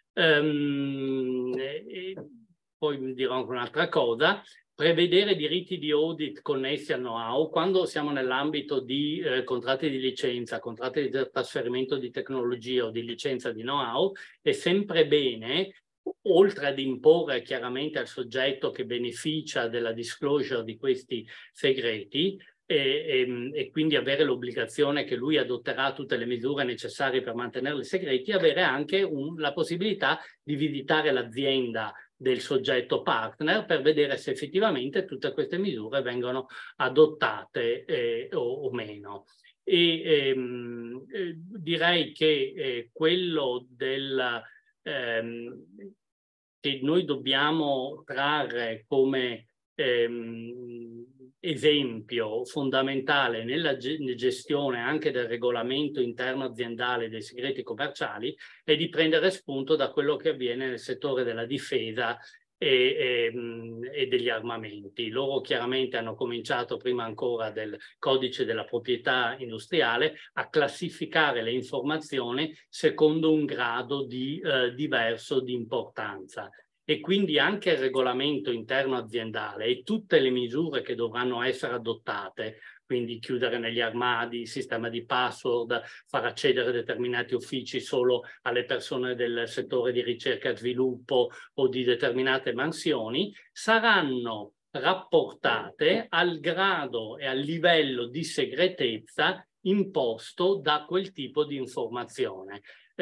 Ehm, e poi vi dirò anche un'altra cosa: prevedere diritti di audit connessi al know-how. Quando siamo nell'ambito di eh, contratti di licenza, contratti di trasferimento di tecnologia o di licenza di know-how, è sempre bene, oltre ad imporre chiaramente al soggetto che beneficia della disclosure di questi segreti, e, e, e quindi avere l'obbligazione che lui adotterà tutte le misure necessarie per mantenerli segreti, avere anche un, la possibilità di visitare l'azienda del soggetto partner per vedere se effettivamente tutte queste misure vengono adottate eh, o, o meno. E ehm, eh, direi che eh, quello del Ehm, che noi dobbiamo trarre come ehm, esempio fondamentale nella gestione anche del regolamento interno aziendale dei segreti commerciali è di prendere spunto da quello che avviene nel settore della difesa E, e, e degli armamenti. Loro chiaramente hanno cominciato, prima ancora del codice della proprietà industriale, a classificare le informazioni secondo un grado di, eh, diverso di importanza. E quindi anche il regolamento interno aziendale e tutte le misure che dovranno essere adottate, quindi chiudere negli armadi, sistema di password, far accedere determinati uffici solo alle persone del settore di ricerca e sviluppo o di determinate mansioni, saranno rapportate al grado e al livello di segretezza imposto da quel tipo di informazione.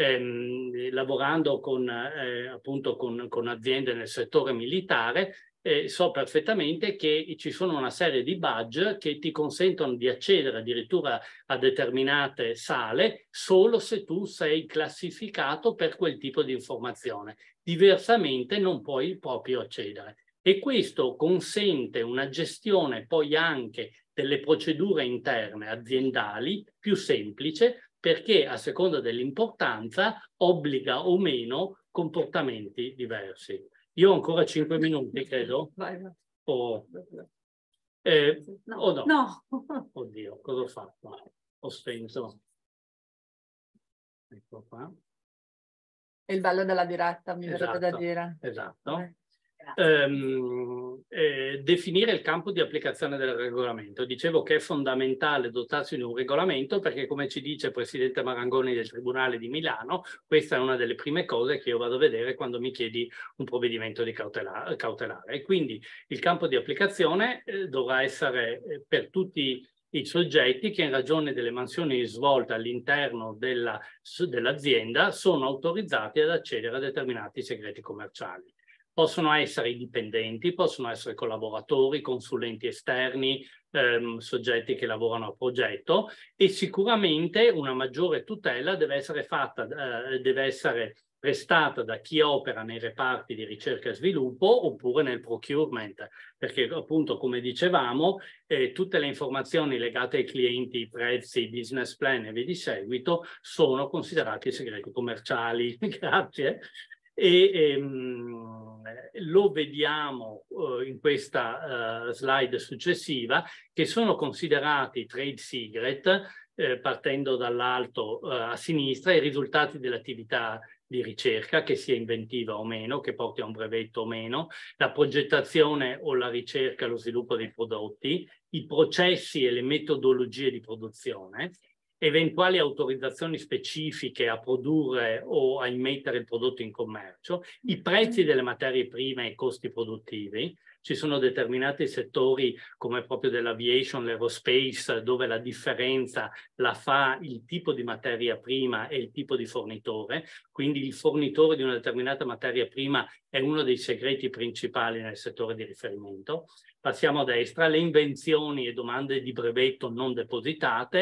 Eh, lavorando con, eh, appunto con, con aziende nel settore militare, Eh, so perfettamente che ci sono una serie di badge che ti consentono di accedere addirittura a determinate sale solo se tu sei classificato per quel tipo di informazione. Diversamente non puoi proprio accedere. E questo consente una gestione poi anche delle procedure interne aziendali più semplice, perché a seconda dell'importanza obbliga o meno comportamenti diversi. Io ho ancora cinque minuti, credo. Vai, vai. O, eh, no. O no? No. Oddio, cosa ho fatto? Ho spento. Ecco qua. È il bello della diretta, mi Esatto, verrebbe da dire. Esatto. Vai. Um, eh, definire il campo di applicazione del regolamento. Dicevo che è fondamentale dotarsi di un regolamento perché, come ci dice il Presidente Marangoni del Tribunale di Milano, questa è una delle prime cose che io vado a vedere quando mi chiedi un provvedimento di cautelare. cautelare. E quindi il campo di applicazione eh, dovrà essere eh, per tutti i soggetti che in ragione delle mansioni svolte all'interno dell'azienda dell sono autorizzati ad accedere a determinati segreti commerciali. Possono essere i dipendenti, possono essere collaboratori, consulenti esterni, ehm, soggetti che lavorano a progetto, e sicuramente una maggiore tutela deve essere fatta, eh, deve essere prestata da chi opera nei reparti di ricerca e sviluppo oppure nel procurement, perché appunto, come dicevamo, eh, tutte le informazioni legate ai clienti, i prezzi, i business plan e via di seguito sono considerati segreti commerciali. Grazie. E ehm, lo vediamo uh, in questa uh, slide successiva, che sono considerati trade secret, eh, partendo dall'alto uh, a sinistra, i risultati dell'attività di ricerca, che sia inventiva o meno, che porti a un brevetto o meno, la progettazione o la ricerca e lo sviluppo dei prodotti, i processi e le metodologie di produzione, eventuali autorizzazioni specifiche a produrre o a immettere il prodotto in commercio, i prezzi delle materie prime e i costi produttivi. Ci sono determinati settori come proprio dell'aviation, l'aerospace, dove la differenza la fa il tipo di materia prima e il tipo di fornitore. Quindi il fornitore di una determinata materia prima è uno dei segreti principali nel settore di riferimento. Passiamo a destra, le invenzioni e domande di brevetto non depositate,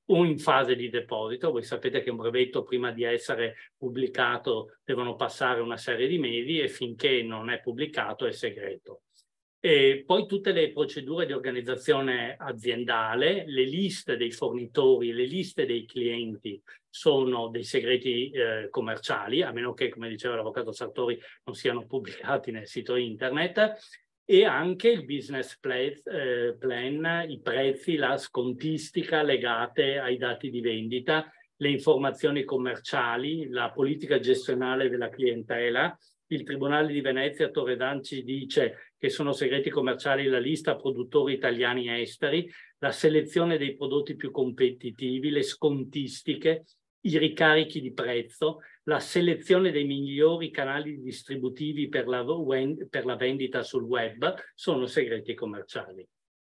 o in fase di deposito. Voi sapete che un brevetto, prima di essere pubblicato, devono passare una serie di mesi e finché non è pubblicato è segreto. E poi tutte le procedure di organizzazione aziendale, le liste dei fornitori, le liste dei clienti sono dei segreti eh, commerciali, a meno che, come diceva l'avvocato Sartori, non siano pubblicati nel sito internet, e anche il business plan, eh, plan, i prezzi, la scontistica legate ai dati di vendita, le informazioni commerciali, la politica gestionale della clientela. Il Tribunale di Venezia, Toredan, ci dice che sono segreti commerciali la lista produttori italiani e esteri, la selezione dei prodotti più competitivi, le scontistiche, i ricarichi di prezzo, la selezione dei migliori canali distributivi per la, per la vendita sul web sono segreti commerciali.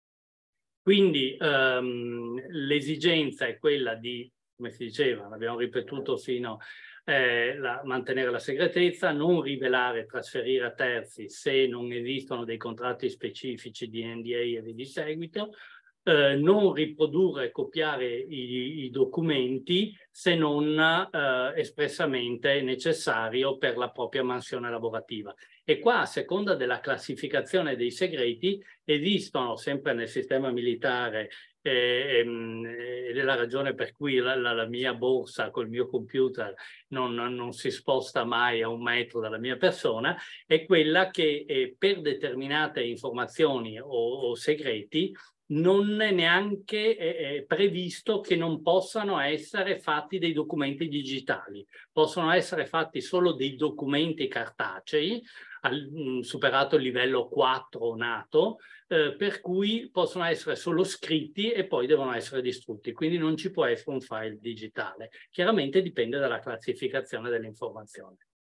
Quindi ehm, l'esigenza è quella di, come si diceva, l'abbiamo ripetuto fino a Eh, la, mantenere la segretezza, non rivelare, trasferire a terzi se non esistono dei contratti specifici di N D A e via di seguito, eh, non riprodurre e copiare i, i documenti se non eh, espressamente necessario per la propria mansione lavorativa. E qua, a seconda della classificazione dei segreti, esistono sempre nel sistema militare, ed è la ragione per cui la, la, la mia borsa col mio computer non, non si sposta mai a un metro dalla mia persona, è quella che eh, per determinate informazioni o, o segreti non è neanche eh, previsto che non possano essere fatti dei documenti digitali, possono essere fatti solo dei documenti cartacei, al, mh, superato il livello quattro NATO, eh, per cui possono essere solo scritti e poi devono essere distrutti, quindi non ci può essere un file digitale. Chiaramente dipende dalla classificazione dell'informazione.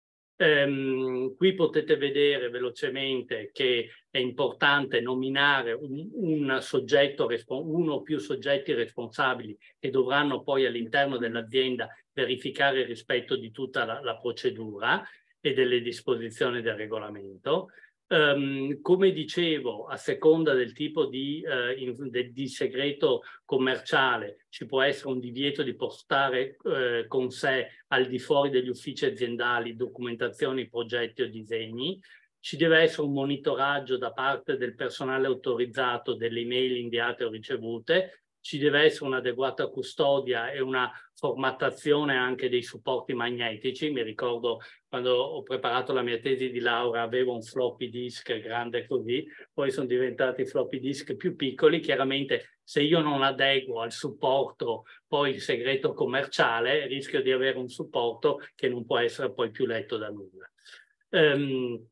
Um, qui potete vedere velocemente che è importante nominare un, un soggetto, uno o più soggetti responsabili che dovranno poi all'interno dell'azienda verificare il rispetto di tutta la, la procedura e delle disposizioni del regolamento. Um, come dicevo, a seconda del tipo di, uh, in, de, di segreto commerciale ci può essere un divieto di portare uh, con sé al di fuori degli uffici aziendali documentazioni, progetti o disegni. Ci deve essere un monitoraggio da parte del personale autorizzato delle email inviate o ricevute. Ci deve essere un'adeguata custodia e una formattazione anche dei supporti magnetici. Mi ricordo quando ho preparato la mia tesi di laurea avevo un floppy disk grande così, poi sono diventati floppy disk più piccoli. Chiaramente se io non adeguo al supporto poi il segreto commerciale rischio di avere un supporto che non può essere poi più letto da nulla. Um,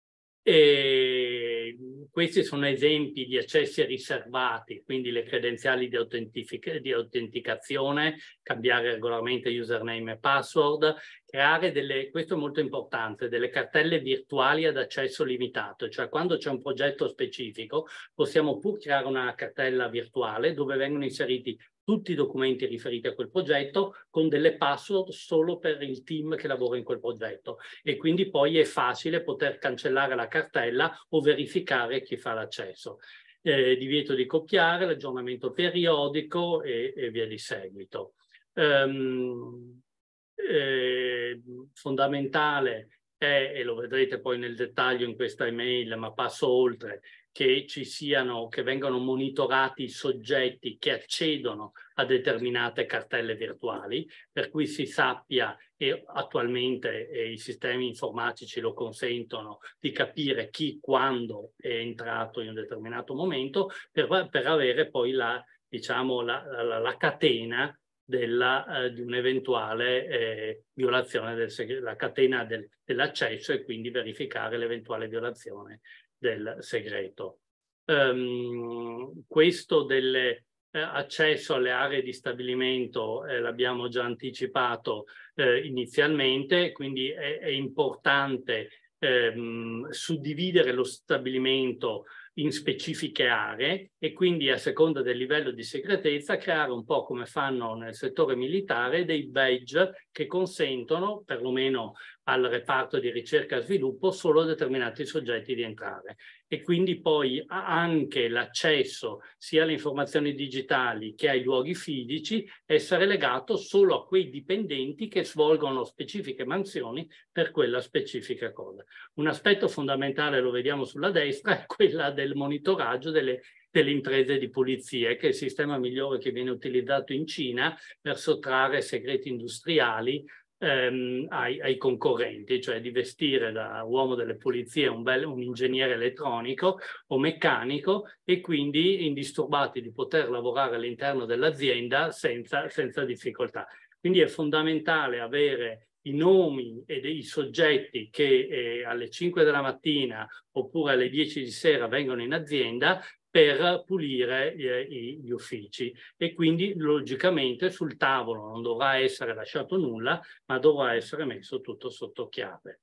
E questi sono esempi di accessi riservati, quindi le credenziali di, di autenticazione, cambiare regolarmente username e password, creare delle, questo è molto importante, delle cartelle virtuali ad accesso limitato, cioè quando c'è un progetto specifico possiamo pur creare una cartella virtuale dove vengono inseriti tutti i documenti riferiti a quel progetto con delle password solo per il team che lavora in quel progetto e quindi poi è facile poter cancellare la cartella o verificare chi fa l'accesso. Eh, divieto di copiare, l'aggiornamento periodico e, e via di seguito. Um, eh, fondamentale è, e lo vedrete poi nel dettaglio in questa email, ma passo oltre, che ci siano, che vengano monitorati i soggetti che accedono a determinate cartelle virtuali, per cui si sappia, e attualmente eh, i sistemi informatici lo consentono, di capire chi, quando è entrato in un determinato momento, per, per avere poi la, diciamo, la, la, la catena della, eh, di un'eventuale eh, violazione del segreto, la catena del, dell'accesso e quindi verificare l'eventuale violazione del segreto. Um, questo dell'accesso eh, alle aree di stabilimento eh, l'abbiamo già anticipato eh, inizialmente, quindi è, è importante ehm, suddividere lo stabilimento in specifiche aree e quindi a seconda del livello di segretezza creare un po' come fanno nel settore militare dei badge che consentono perlomeno al reparto di ricerca e sviluppo solo a determinati soggetti di entrare. e quindi poi anche l'accesso sia alle informazioni digitali che ai luoghi fisici essere legato solo a quei dipendenti che svolgono specifiche mansioni per quella specifica cosa. Un aspetto fondamentale, lo vediamo sulla destra, è quella del monitoraggio delle, delle imprese di pulizia, che è il sistema migliore che viene utilizzato in Cina per sottrarre segreti industriali Ehm, ai, ai concorrenti, cioè di vestire da uomo delle pulizie un, bel, un ingegnere elettronico o meccanico e quindi indisturbati di poter lavorare all'interno dell'azienda senza, senza difficoltà. Quindi è fondamentale avere i nomi e dei soggetti che eh, alle cinque della mattina oppure alle dieci di sera vengono in azienda per pulire eh, gli uffici, e quindi logicamente sul tavolo non dovrà essere lasciato nulla, ma dovrà essere messo tutto sotto chiave.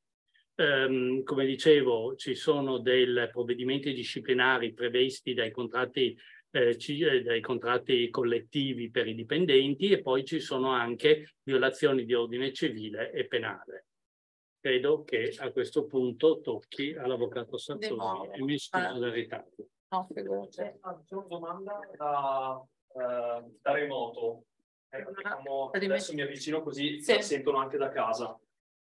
Um, come dicevo, ci sono dei provvedimenti disciplinari previsti dai contratti, eh, ci, eh, dai contratti collettivi per i dipendenti, e poi ci sono anche violazioni di ordine civile e penale. Credo che a questo punto tocchi all'avvocato Sassoni e mi scuso del ritardo. No, figurati. C'è una domanda da, uh, da remoto. Eh, diciamo, adesso mi avvicino così sì. La sentono anche da casa.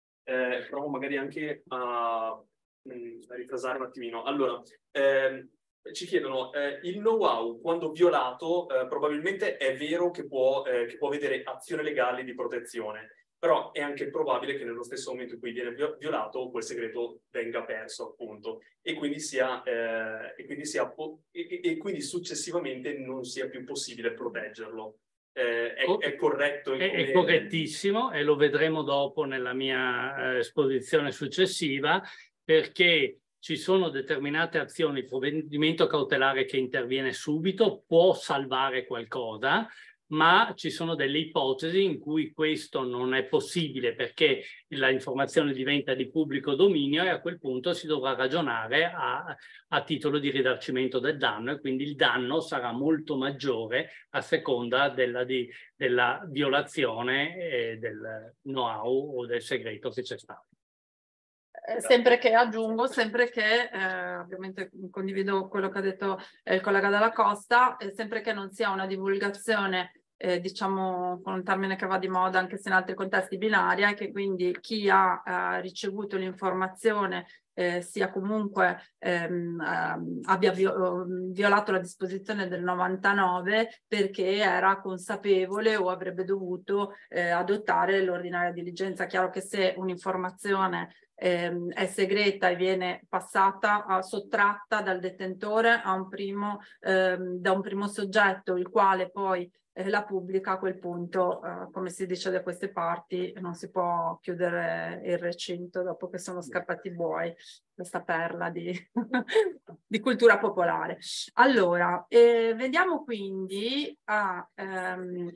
Eh, provo magari anche a, a rifrasare un attimino. Allora, eh, ci chiedono, eh, il know-how quando violato eh, probabilmente è vero che può, eh, che può vedere azioni legali di protezione, però è anche probabile che nello stesso momento in cui viene violato quel segreto venga perso, appunto, e quindi sia, eh, e quindi, sia e, e quindi successivamente non sia più possibile proteggerlo. Eh, è, è corretto? È, come... è correttissimo, e lo vedremo dopo nella mia eh, esposizione successiva, perché ci sono determinate azioni, il provvedimento cautelare che interviene subito può salvare qualcosa, ma ci sono delle ipotesi in cui questo non è possibile perché l'informazione diventa di pubblico dominio, e a quel punto si dovrà ragionare a, a titolo di risarcimento del danno, e quindi il danno sarà molto maggiore a seconda della, di, della violazione eh, del know-how o del segreto che c'è stato. Sempre che, aggiungo, sempre che, eh, ovviamente condivido quello che ha detto eh, il collega Dalla Costa, eh, sempre che non sia una divulgazione, eh, diciamo con un termine che va di moda anche se in altri contesti, binaria, e che quindi chi ha eh, ricevuto l'informazione eh, sia comunque ehm, ehm, abbia vio violato la disposizione del novantanove perché era consapevole o avrebbe dovuto eh, adottare l'ordinaria diligenza. Chiaro che se un'informazione ehm, è segreta e viene passata, a, sottratta dal detentore a un primo, ehm, da un primo soggetto, il quale poi eh, la pubblica, a quel punto, eh, come si dice da queste parti, non si può chiudere il recinto dopo che sono scappati i buoi, questa perla di, di cultura popolare. Allora, eh, vediamo quindi a... Ehm,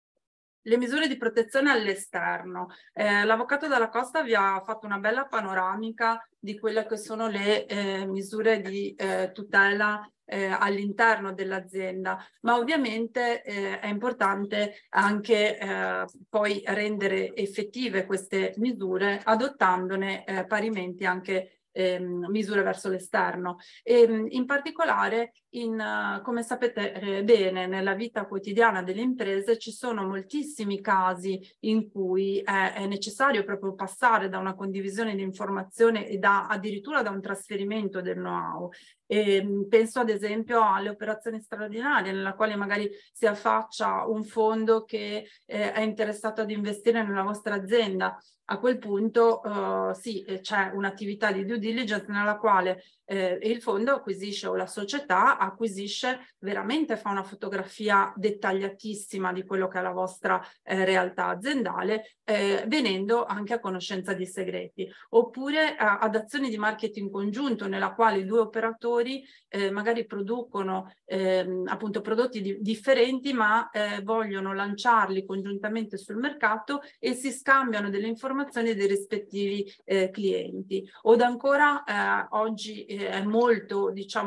le misure di protezione all'esterno. Eh, L'avvocato Dalla Costa vi ha fatto una bella panoramica di quelle che sono le eh, misure di eh, tutela eh, all'interno dell'azienda, ma ovviamente eh, è importante anche eh, poi rendere effettive queste misure adottandone eh, parimenti anche Ehm, misure verso l'esterno, e in particolare in, uh, come sapete eh, bene, nella vita quotidiana delle imprese ci sono moltissimi casi in cui è, è necessario proprio passare da una condivisione di informazione e da addirittura da un trasferimento del know-how. E penso ad esempio alle operazioni straordinarie nella quale magari si affaccia un fondo che eh, è interessato ad investire nella vostra azienda. A quel punto uh, sì, c'è un'attività di due diligence nella quale eh, il fondo acquisisce, o la società acquisisce, veramente fa una fotografia dettagliatissima di quello che è la vostra eh, realtà aziendale, eh, venendo anche a conoscenza di segreti. Oppure eh, ad azioni di marketing congiunto nella quale i due operatori eh, magari producono eh, appunto prodotti di differenti, ma eh, vogliono lanciarli congiuntamente sul mercato e si scambiano delle informazioni dei rispettivi eh, clienti. O ancora eh, oggi eh, è molto, diciamo,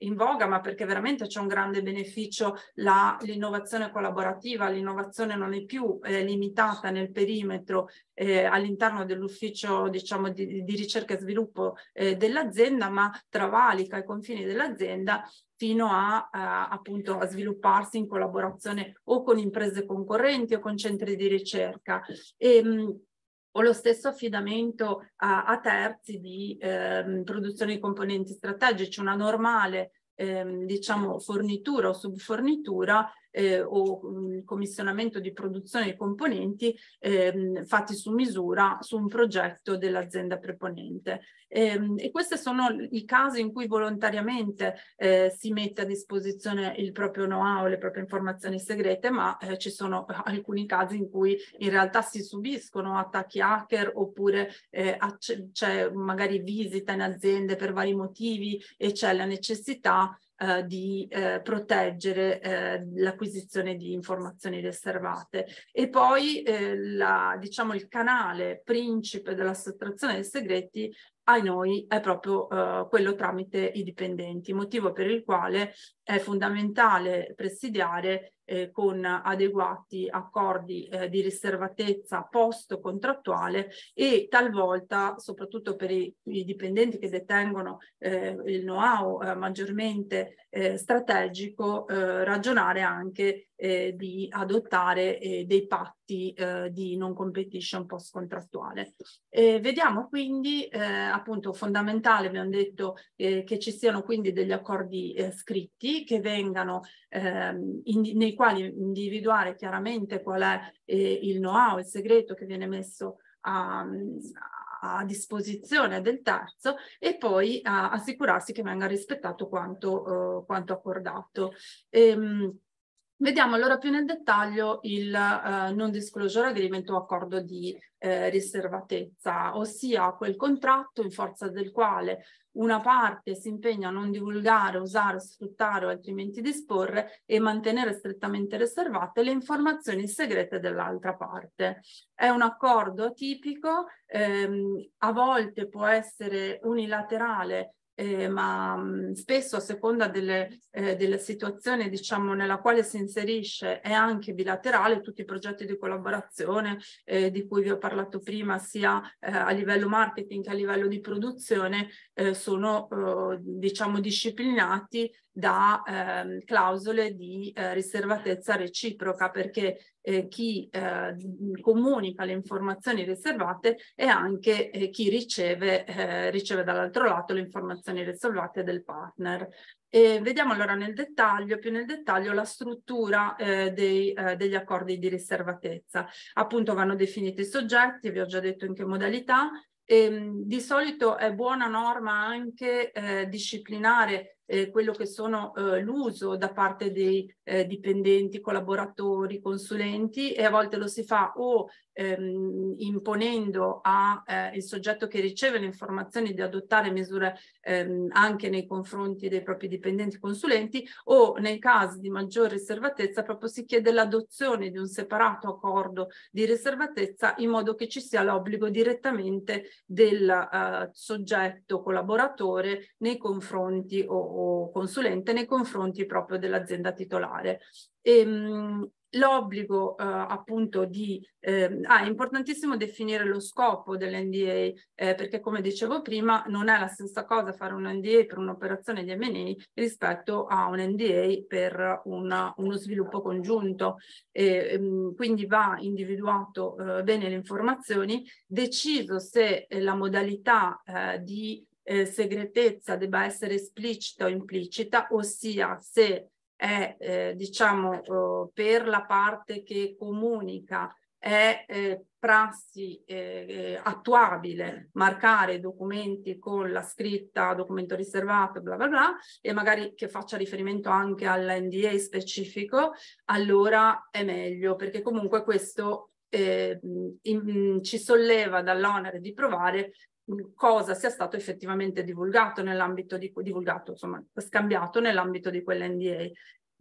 in voga, ma perché veramente c'è un grande beneficio l'innovazione collaborativa. L'innovazione non è più eh, limitata nel perimetro eh, all'interno dell'ufficio, diciamo, di, di ricerca e sviluppo eh, dell'azienda, ma travalica i confini dell'azienda fino a, a appunto a svilupparsi in collaborazione o con imprese concorrenti o con centri di ricerca. E, mh, o lo stesso affidamento a, a terzi di eh, produzione di componenti strategici. Una normale eh, diciamo fornitura o subfornitura eh, o mh, commissionamento di produzione di componenti eh, fatti su misura su un progetto dell'azienda preponente. E, e questi sono i casi in cui volontariamente eh, si mette a disposizione il proprio know-how, le proprie informazioni segrete, ma eh, ci sono alcuni casi in cui in realtà si subiscono attacchi hacker, oppure eh, c'è magari visita in aziende per vari motivi e c'è la necessità eh, di eh, proteggere eh, l'acquisizione di informazioni riservate. E poi eh, la, diciamo, il canale principe della sottrazione dei segreti a noi è proprio uh, quello tramite i dipendenti, motivo per il quale è fondamentale presidiare eh, con adeguati accordi eh, di riservatezza post contrattuale e talvolta, soprattutto per i, i dipendenti che detengono eh, il know-how eh, maggiormente eh, strategico, eh, ragionare anche eh, di adottare eh, dei patti eh, di non competition post contrattuale. Eh, vediamo quindi eh, appunto fondamentale, abbiamo detto eh, che ci siano quindi degli accordi eh, scritti che vengano ehm, in, nei quali individuare chiaramente qual è eh, il know-how, il segreto che viene messo a, a disposizione del terzo, e poi a, assicurarsi che venga rispettato quanto, eh, quanto accordato. Ehm, Vediamo allora più nel dettaglio il uh, non disclosure agreement o accordo di eh, riservatezza, ossia quel contratto in forza del quale una parte si impegna a non divulgare, usare, sfruttare o altrimenti disporre e mantenere strettamente riservate le informazioni segrete dell'altra parte. È un accordo atipico, ehm, a volte può essere unilaterale, Eh, ma mh, spesso a seconda delle, eh, delle situazioni, diciamo, nella quale si inserisce, è anche bilaterale. Tutti i progetti di collaborazione eh, di cui vi ho parlato prima, sia eh, a livello marketing che a livello di produzione, eh, sono eh, diciamo disciplinati da eh, clausole di eh, riservatezza reciproca, perché eh, chi eh, comunica le informazioni riservate è anche eh, chi riceve, eh, riceve dall'altro lato le informazioni riservate del partner. E vediamo allora nel dettaglio, più nel dettaglio, la struttura eh, dei, eh, degli accordi di riservatezza. Appunto vanno definiti i soggetti, vi ho già detto in che modalità. E, di solito è buona norma anche eh, disciplinare eh, quello che sono eh, l'uso da parte dei eh, dipendenti, collaboratori, consulenti, e a volte lo si fa o ehm, imponendo al eh, soggetto che riceve le informazioni di adottare misure ehm, anche nei confronti dei propri dipendenti consulenti, o nei casi di maggior riservatezza proprio si chiede l'adozione di un separato accordo di riservatezza, in modo che ci sia l'obbligo direttamente del uh, soggetto collaboratore nei confronti o, o consulente nei confronti proprio dell'azienda titolare. E, l'obbligo eh, appunto di eh, ah, è importantissimo definire lo scopo dell'N D A, eh, perché come dicevo prima non è la stessa cosa fare un N D A per un'operazione di M and A rispetto a un N D A per una, uno sviluppo congiunto. E, ehm, quindi va individuato eh, bene le informazioni, deciso se eh, la modalità eh, di eh, segretezza debba essere esplicita o implicita, ossia se è eh, diciamo eh, per la parte che comunica è eh, prassi eh, attuabile marcare documenti con la scritta documento riservato bla bla bla, e magari che faccia riferimento anche all'N D A specifico, allora è meglio, perché comunque questo eh, in, ci solleva dall'onere di provare cosa sia stato effettivamente divulgato nell'ambito di divulgato, insomma, scambiato nell'ambito di quell'N D A.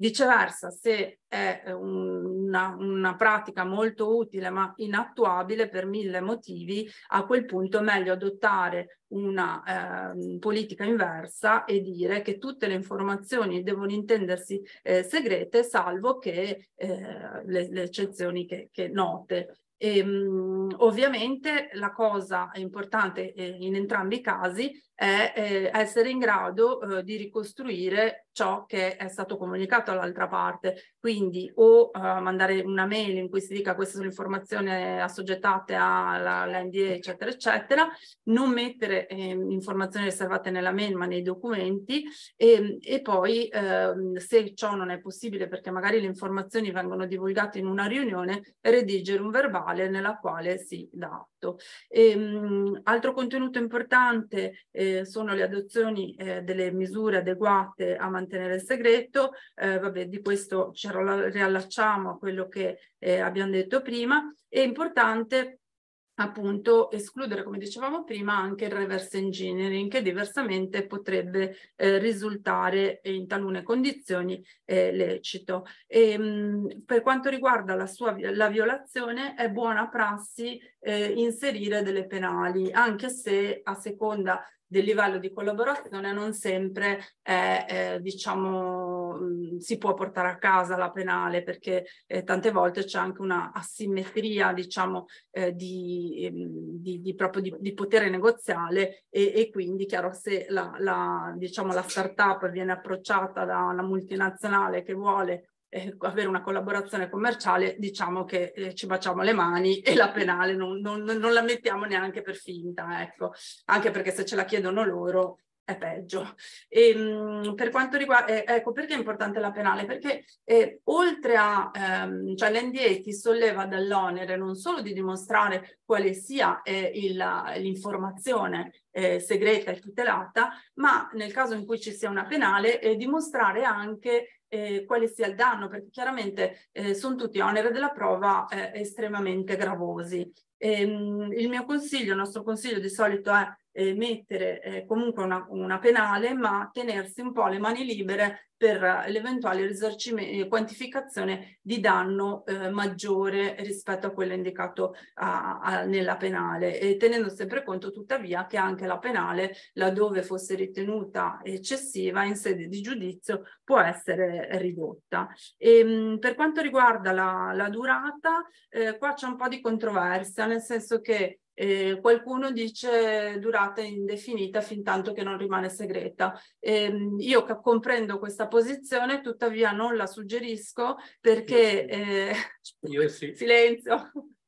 Viceversa, se è una, una pratica molto utile ma inattuabile per mille motivi, a quel punto è meglio adottare una eh, politica inversa e dire che tutte le informazioni devono intendersi eh, segrete, salvo che eh, le, le eccezioni che, che note. E, mh, ovviamente la cosa importante eh, in entrambi i casi è eh, essere in grado eh, di ricostruire ciò che è stato comunicato all'altra parte, quindi o eh, mandare una mail in cui si dica queste sono informazioni assoggettate all'N D A eccetera eccetera, non mettere eh, informazioni riservate nella mail ma nei documenti e, e poi eh, se ciò non è possibile perché magari le informazioni vengono divulgate in una riunione, redigere un verbale nella quale si dà atto. E, mh, altro contenuto importante eh, sono le adozioni eh, delle misure adeguate a mantenere il segreto. Eh, vabbè, di questo ci riallacciamo a quello che eh, abbiamo detto prima. È importante appunto escludere, come dicevamo prima, anche il reverse engineering, che diversamente potrebbe eh, risultare in talune condizioni eh, lecito. E, mh, per quanto riguarda la sua la violazione, è buona prassi eh, inserire delle penali, anche se a seconda del livello di collaborazione non sempre è, eh, diciamo, mh, si può portare a casa la penale, perché eh, tante volte c'è anche una asimmetria, diciamo, eh, di, di, di, proprio di, di potere negoziale e, e quindi chiaro, se la, la, diciamo, la startup viene approcciata da una multinazionale che vuole Eh, avere una collaborazione commerciale, diciamo che eh, ci baciamo le mani e la penale non, non, non la mettiamo neanche per finta, ecco, anche perché se ce la chiedono loro è peggio. E, mh, per quanto riguarda, eh, ecco perché è importante la penale, perché eh, oltre a, ehm, cioè l'N D A ti solleva dall'onere non solo di dimostrare quale sia eh, l'informazione eh, segreta e tutelata, ma nel caso in cui ci sia una penale eh, dimostrare anche Eh, quale sia il danno, perché chiaramente eh, sono tutti oneri della prova eh, estremamente gravosi. Ehm, il mio consiglio, il nostro consiglio di solito è eh, mettere eh, comunque una, una penale, ma tenersi un po' le mani libere per l'eventuale risarcimento e quantificazione di danno eh, maggiore rispetto a quello indicato a, a, nella penale, e tenendo sempre conto tuttavia che anche la penale, laddove fosse ritenuta eccessiva in sede di giudizio, può essere ridotta. E, mh, per quanto riguarda la, la durata, eh, qua c'è un po' di controversia, nel senso che Eh, qualcuno dice durata indefinita fin tanto che non rimane segreta. Eh, io comprendo questa posizione, tuttavia non la suggerisco perché eh, io sì. Silenzio.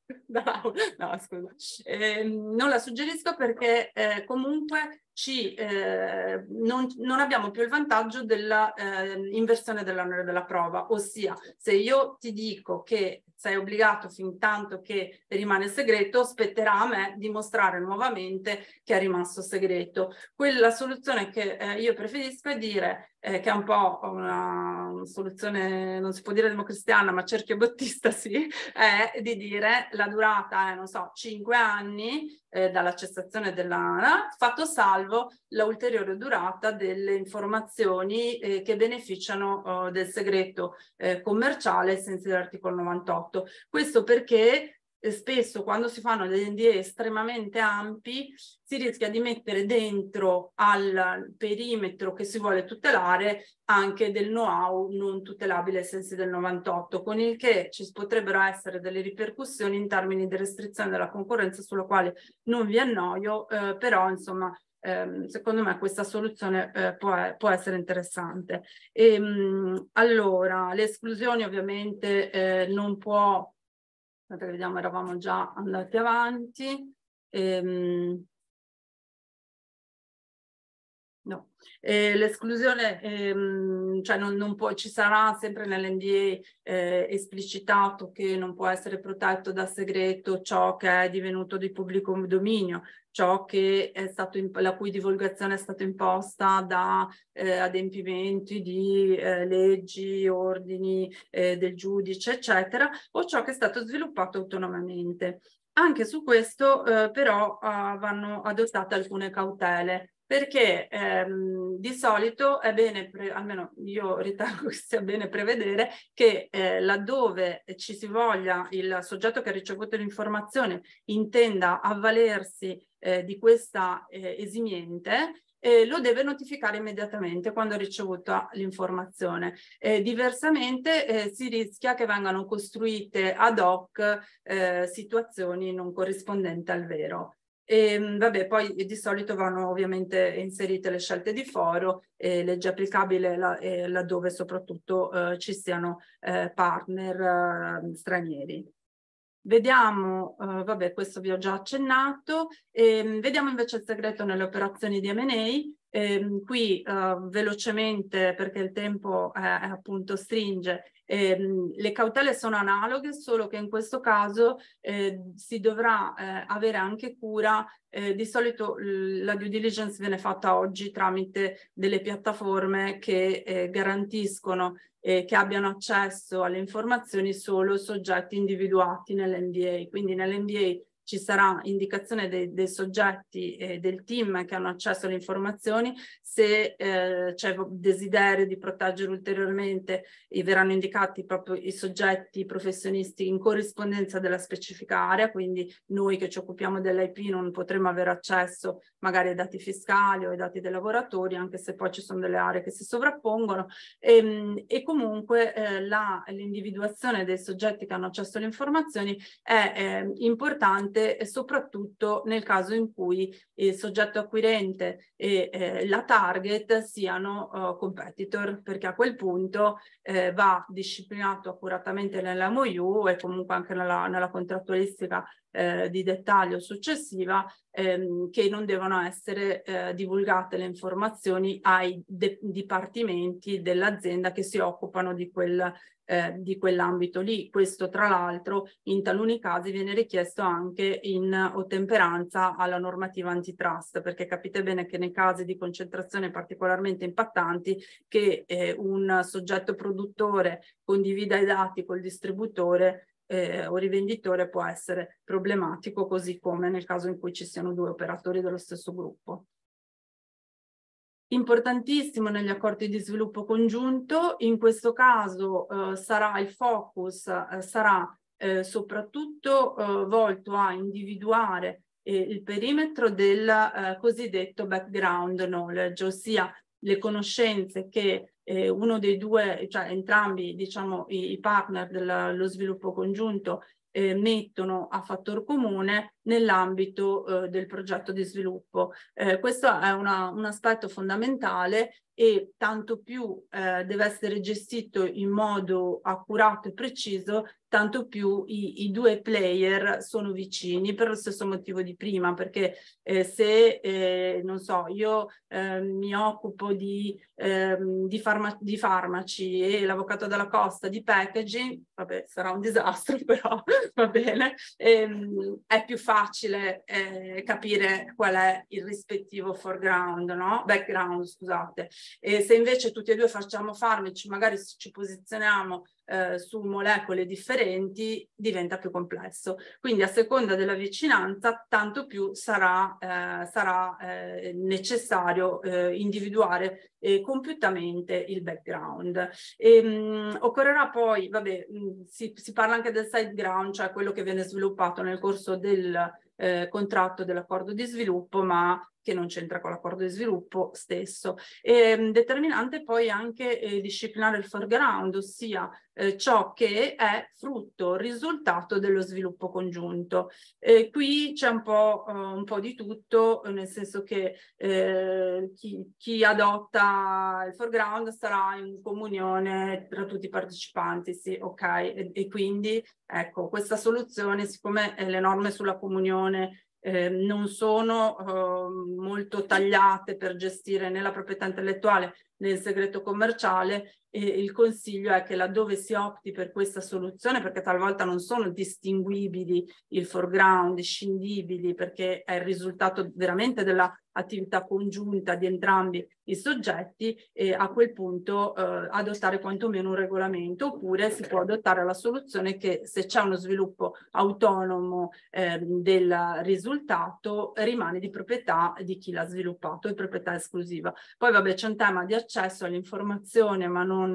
No, no, scusa. Eh, non la suggerisco perché eh, comunque ci, eh, non, non abbiamo più il vantaggio della eh, inversione dell'onere della prova, ossia se io ti dico che sei obbligato fin tanto che rimane segreto, spetterà a me dimostrare nuovamente che è rimasto segreto. Quella soluzione che eh, io preferisco è dire eh, che è un po' una, una soluzione, non si può dire democristiana, ma cerchio bottista sì, è di dire la durata è, non so, cinque anni eh, dalla cessazione della, fatto salvo la ulteriore durata delle informazioni eh, che beneficiano eh, del segreto eh, commerciale ai sensi dell'articolo novantotto. Questo perché eh, spesso quando si fanno degli N D A estremamente ampi si rischia di mettere dentro al perimetro che si vuole tutelare anche del know-how non tutelabile ai sensi del novantotto, con il che ci potrebbero essere delle ripercussioni in termini di restrizione della concorrenza, sulla quale non vi annoio, eh, però insomma eh, secondo me questa soluzione eh, può, può essere interessante. E, mh, allora, le esclusioni ovviamente eh, non può, aspetta, vediamo, eravamo già andati avanti. Ehm, No, eh, l'esclusione, ehm, cioè non, non può, ci sarà sempre nell'N D A eh, esplicitato che non può essere protetto da segreto ciò che è divenuto di pubblico dominio, ciò che è stato, la cui divulgazione è stata imposta da eh, adempimenti di eh, leggi, ordini eh, del giudice, eccetera, o ciò che è stato sviluppato autonomamente. Anche su questo eh, però eh, vanno adottate alcune cautele. perché ehm, di solito è bene, almeno io ritengo che sia bene prevedere, che eh, laddove ci si voglia, il soggetto che ha ricevuto l'informazione intenda avvalersi eh, di questa eh, esimiente, eh, lo deve notificare immediatamente quando ha ricevuto l'informazione. Eh, diversamente eh, si rischia che vengano costruite ad hoc eh, situazioni non corrispondenti al vero. E vabbè, poi di solito vanno ovviamente inserite le scelte di foro e legge applicabile la, eh, laddove soprattutto eh, ci siano eh, partner eh, stranieri. Vediamo, eh, vabbè, questo vi ho già accennato, e, vediamo invece il segreto nelle operazioni di M and A. Eh, qui eh, velocemente, perché il tempo eh, appunto stringe, eh, le cautele sono analoghe, solo che in questo caso eh, si dovrà eh, avere anche cura. Eh, di solito la due diligence viene fatta oggi tramite delle piattaforme che eh, garantiscono eh, che abbiano accesso alle informazioni solo soggetti individuati nell'N D A. Quindi nell'N D A ci sarà indicazione dei, dei soggetti e del team che hanno accesso alle informazioni. Se eh, c'è desiderio di proteggere ulteriormente, eh, verranno indicati proprio i soggetti i professionisti in corrispondenza della specifica area, quindi noi che ci occupiamo dell'I P non potremo avere accesso magari ai dati fiscali o ai dati dei lavoratori, anche se poi ci sono delle aree che si sovrappongono, e, e comunque eh, l'individuazione dei soggetti che hanno accesso alle informazioni è eh, importante, e soprattutto nel caso in cui il soggetto acquirente e eh, la target siano uh, competitor, perché a quel punto eh, va disciplinato accuratamente nell'M O U e comunque anche nella, nella contrattualistica eh, di dettaglio successiva, ehm, che non devono essere eh, divulgate le informazioni ai dipartimenti dell'azienda che si occupano di quel Eh, di quell'ambito lì. Questo tra l'altro in taluni casi viene richiesto anche in ottemperanza alla normativa antitrust, perché capite bene che nei casi di concentrazione particolarmente impattanti che eh, un soggetto produttore condivida i dati col distributore eh, o rivenditore può essere problematico, così come nel caso in cui ci siano due operatori dello stesso gruppo. Importantissimo negli accordi di sviluppo congiunto, in questo caso eh, sarà il focus, eh, sarà eh, soprattutto eh, volto a individuare eh, il perimetro del eh, cosiddetto background knowledge, ossia le conoscenze che eh, uno dei due, cioè entrambi diciamo i, i partner dello sviluppo congiunto Eh, mettono a fattor comune nell'ambito eh, del progetto di sviluppo. Eh, questo è una, un aspetto fondamentale e tanto più eh, deve essere gestito in modo accurato e preciso, tanto più i, i due player sono vicini per lo stesso motivo di prima, perché eh, se, eh, non so, io eh, mi occupo di, eh, di, farma di farmaci e l'avvocato della Costa di packaging, vabbè, sarà un disastro, però va bene, ehm, è più facile eh, capire qual è il rispettivo foreground, no? Background, scusate. E se invece tutti e due facciamo farmaci, magari ci posizioniamo eh, su molecole differenti, diventa più complesso. Quindi a seconda della vicinanza, tanto più sarà, eh, sarà eh, necessario eh, individuare eh, compiutamente il background. E, mh, occorrerà poi, vabbè, mh, si, si parla anche del side ground, cioè quello che viene sviluppato nel corso del eh, contratto dell'accordo di sviluppo, ma che non c'entra con l'accordo di sviluppo stesso. E, mh, determinante poi anche eh, disciplinare il foreground, ossia eh, ciò che è frutto, risultato dello sviluppo congiunto. E qui c'è un po', uh, un po' di tutto, nel senso che eh, chi, chi adotta il foreground sarà in comunione tra tutti i partecipanti, sì, ok, e, e quindi ecco, questa soluzione, siccome le norme sulla comunione Eh, non sono eh, molto tagliate per gestire né la proprietà intellettuale nel segreto commerciale. E il consiglio è che laddove si opti per questa soluzione, perché talvolta non sono distinguibili il foreground, scindibili, perché è il risultato veramente della attività congiunta di entrambi i soggetti, e a quel punto eh, adottare quantomeno un regolamento, oppure si può adottare la soluzione che se c'è uno sviluppo autonomo eh, del risultato rimane di proprietà di chi l'ha sviluppato, è proprietà esclusiva. Poi vabbè, c'è un tema di accesso all'informazione, ma non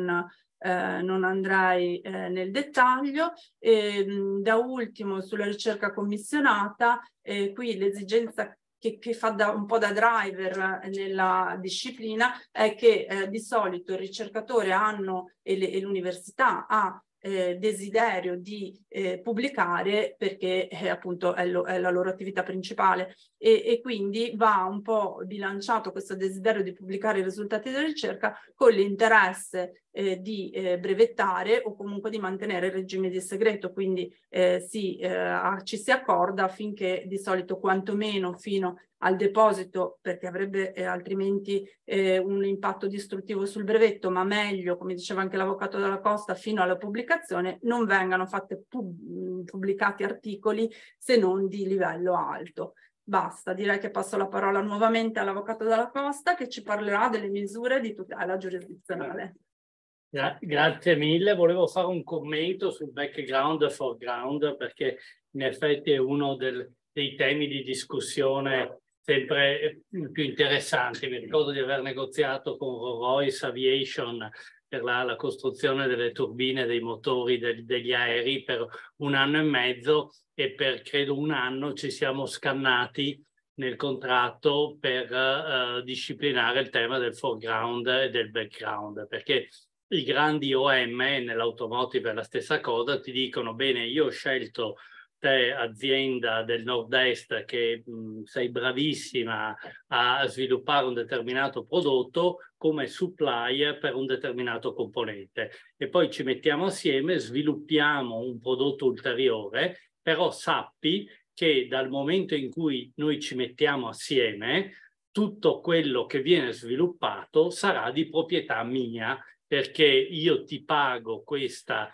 Eh, non andrei eh, nel dettaglio. E, mh, da ultimo, sulla ricerca commissionata, eh, qui l'esigenza che, che fa da, un po' da driver nella disciplina è che eh, di solito il ricercatore hanno e, le, e l'università ha Eh, desiderio di eh, pubblicare, perché eh, appunto è, lo, è la loro attività principale, e, e quindi va un po' bilanciato questo desiderio di pubblicare i risultati della ricerca con l'interesse eh, di eh, brevettare o comunque di mantenere il regime di segreto, quindi eh, si, eh, ci si accorda affinché di solito quantomeno fino al deposito, perché avrebbe eh, altrimenti eh, un impatto distruttivo sul brevetto, ma meglio, come diceva anche l'avvocato Dalla Costa, fino alla pubblicazione, non vengano fatte pub pubblicati articoli se non di livello alto. Basta, direi che passo la parola nuovamente all'avvocato Dalla Costa, che ci parlerà delle misure di tutela giurisdizionale. Gra grazie mille, volevo fare un commento sul background e foreground, perché in effetti è uno del, dei temi di discussione sempre più interessanti. Mi ricordo di aver negoziato con Rolls-Royce Aviation per la, la costruzione delle turbine dei motori del, degli aerei per un anno e mezzo, e per credo un anno ci siamo scannati nel contratto per uh, disciplinare il tema del foreground e del background, perché i grandi O M, nell'automotive è la stessa cosa, ti dicono: bene, io ho scelto te, azienda del nord-est, che mh, sei bravissima a sviluppare un determinato prodotto come supplier per un determinato componente, e poi ci mettiamo assieme, sviluppiamo un prodotto ulteriore, però sappi che dal momento in cui noi ci mettiamo assieme, tutto quello che viene sviluppato sarà di proprietà mia, perché io ti pago questa,